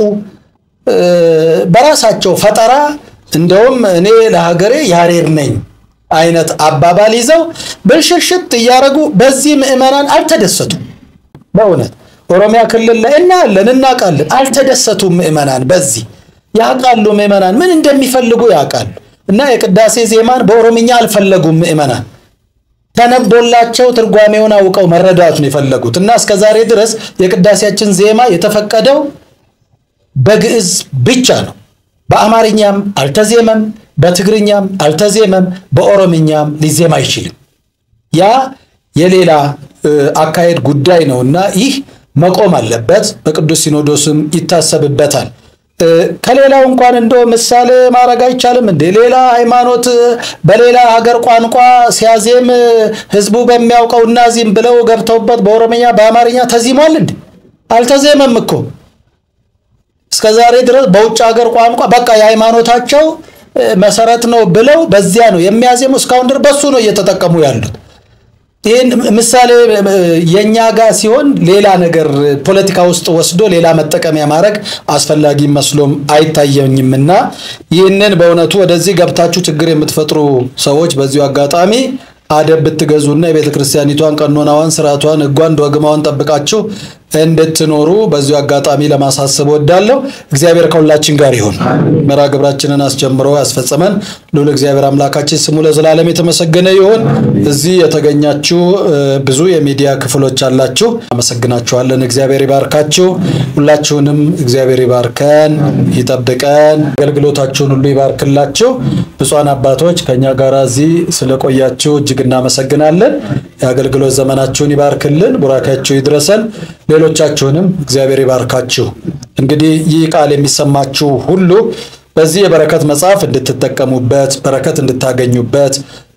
በራሳቸው ፈጠራ እንደውም እኔ ለሀገሬ ያሬር ነኝ አይነት አባባል ይዘው ብልሽሽት እያረጉ በዚህ ምዕመናን አልተደሰቱ። በእውነት ኦሮሚያ ክልል ላይ እና ለንናቃለን አልተደሰቱም ምዕመናን። በዚህ ያቃሉ ምዕመናን ምን እንደሚፈልጉ ያቃሉ እና የቅዳሴ ዜማን በኦሮሚኛ አልፈለጉም ምዕመናን። ተነቦላቸው ትርጓሜውን አውቀው መረዳቱን የፈለጉት እና እስከዛሬ ድረስ የቅዳሴያችን ዜማ የተፈቀደው በግዕዝ ብቻ ነው። በአማርኛም አልተዜመም፣ በትግርኛም አልተዜመም፣ በኦሮሚኛም ሊዜም አይችልም። ያ የሌላ አካሄድ ጉዳይ ነውና ይህ መቆም አለበት። በቅዱስ ሲኖዶስም ይታሰብበታል። ከሌላው እንኳን እንደው ምሳሌ ማድረግ አይቻልም እንዴ? ሌላ ሃይማኖት በሌላ ሀገር ቋንቋ ሲያዜም ህዝቡ በሚያውቀው እናዚም ብለው ገብተውበት በኦሮሚኛ በአማርኛ ተዚሟል እንዴ? አልተዜመም እኮ። እስከዛሬ ድረስ በውጭ ሀገር ቋንቋ በቃ የሃይማኖታቸው መሰረት ነው ብለው በዚያ ነው የሚያዜሙ። እስካሁን ድረስ በሱ ነው እየተጠቀሙ ያሉት። ይሄን ምሳሌ የኛ ጋር ሲሆን ሌላ ነገር ፖለቲካ ውስጥ ወስዶ ሌላ መጠቀሚያ ማድረግ አስፈላጊ መስሎም አይታየኝምና ይህንን በእውነቱ ወደዚህ ገብታችሁ ችግር የምትፈጥሩ ሰዎች በዚሁ አጋጣሚ አደብ ብትገዙና የቤተክርስቲያኒቷን ቀኖናዋን ስርዓቷን ህጓን ዶግማዋን ጠብቃችሁ እንድትኖሩ በዚሁ አጋጣሚ ለማሳሰብ ወዳለሁ። እግዚአብሔር ከሁላችን ጋር ይሁን። መራ ግብራችንን አስጀምሮ ያስፈጸመን ልዑል እግዚአብሔር አምላካችን ስሙ ለዘላለም የተመሰገነ ይሁን። እዚህ የተገኛችሁ ብዙ የሚዲያ ክፍሎች አላችሁ፣ አመሰግናችኋለን። እግዚአብሔር ይባርካችሁ። ሁላችሁንም እግዚአብሔር ይባርከን ይጠብቀን፣ አገልግሎታችሁን ሁሉ ይባርክላችሁ። ብፁዓን አባቶች ከኛ ጋር እዚህ ስለቆያችሁ እጅግ እናመሰግናለን። የአገልግሎት ዘመናችሁን ይባርክልን ቡራካችሁ ይድረሰን ሌሎቻችሁንም እግዚአብሔር ይባርካችሁ እንግዲህ ይህ ቃል የሚሰማችሁ ሁሉ በዚህ የበረከት መጽሐፍ እንድትጠቀሙበት በረከት እንድታገኙበት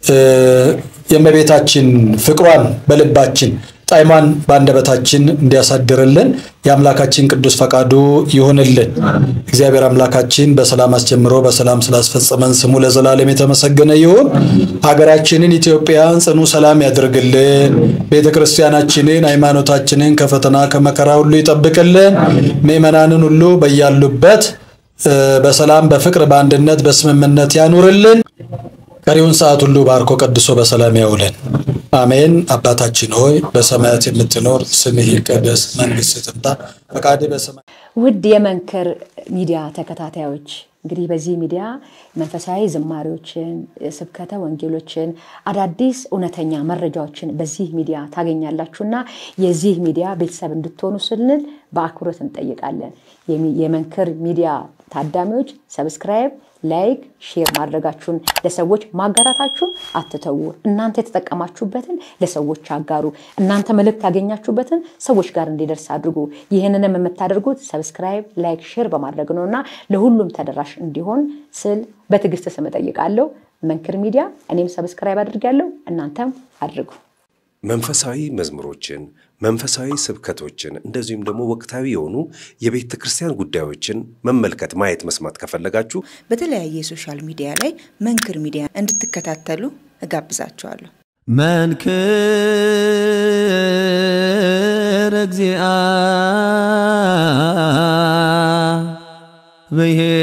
የመቤታችን ፍቅሯን በልባችን ጣይማን ባንደበታችን እንዲያሳድርልን የአምላካችን ቅዱስ ፈቃዱ ይሁንልን እግዚአብሔር አምላካችን በሰላም አስጀምሮ በሰላም ስላስፈጸመን ስሙ ለዘላለም የተመሰገነ ይሁን ሀገራችንን ኢትዮጵያን ጽኑ ሰላም ያድርግልን ቤተክርስቲያናችንን ሃይማኖታችንን ከፈተና ከመከራ ሁሉ ይጠብቅልን ምእመናንን ሁሉ በያሉበት በሰላም በፍቅር በአንድነት በስምምነት ያኑርልን ቀሪውን ሰዓት ሁሉ ባርኮ ቀድሶ በሰላም ያውለን አሜን አባታችን ሆይ በሰማያት የምትኖር ስምህ ይቀደስ መንግስትህ ትምጣ ፈቃድህ በሰማይ ውድ የመንክር ሚዲያ ተከታታዮች እንግዲህ በዚህ ሚዲያ መንፈሳዊ ዝማሬዎችን ስብከተ ወንጌሎችን አዳዲስ ኡነተኛ መረጃዎችን በዚህ ሚዲያ ታገኛላችሁና የዚህ ሚዲያ ቤተሰብ እንድትሆኑ ስንል በአክብሮት እንጠይቃለን የመንክር ሚዲያ ታዳሚዎች ሰብስክራይብ ላይክ ሼር ማድረጋችሁን ለሰዎች ማጋራታችሁን አትተው እናንተ የተጠቀማችሁበትን ለሰዎች አጋሩ እናንተ መልእክት ያገኛችሁበትን ሰዎች ጋር እንዲደርስ አድርጉ ይሄንንም የምታደርጉት ሰብስክራይብ ላይክ ሼር በማድረግ ነውና ለሁሉም ተደራሽ እንዲሆን ስል በትግስት ሰመጠይቃለሁ መንክር ሚዲያ እኔም ሰብስክራይብ አድርጋለሁ እናንተም አድርጉ መንፈሳዊ መዝሙሮችን መንፈሳዊ ስብከቶችን እንደዚሁም ደግሞ ወቅታዊ የሆኑ የቤተ ክርስቲያን ጉዳዮችን መመልከት ማየት መስማት ከፈለጋችሁ በተለያየ ሶሻል ሚዲያ ላይ መንክር ሚዲያ እንድትከታተሉ እጋብዛችኋለሁ መንክር እግዚአ በየ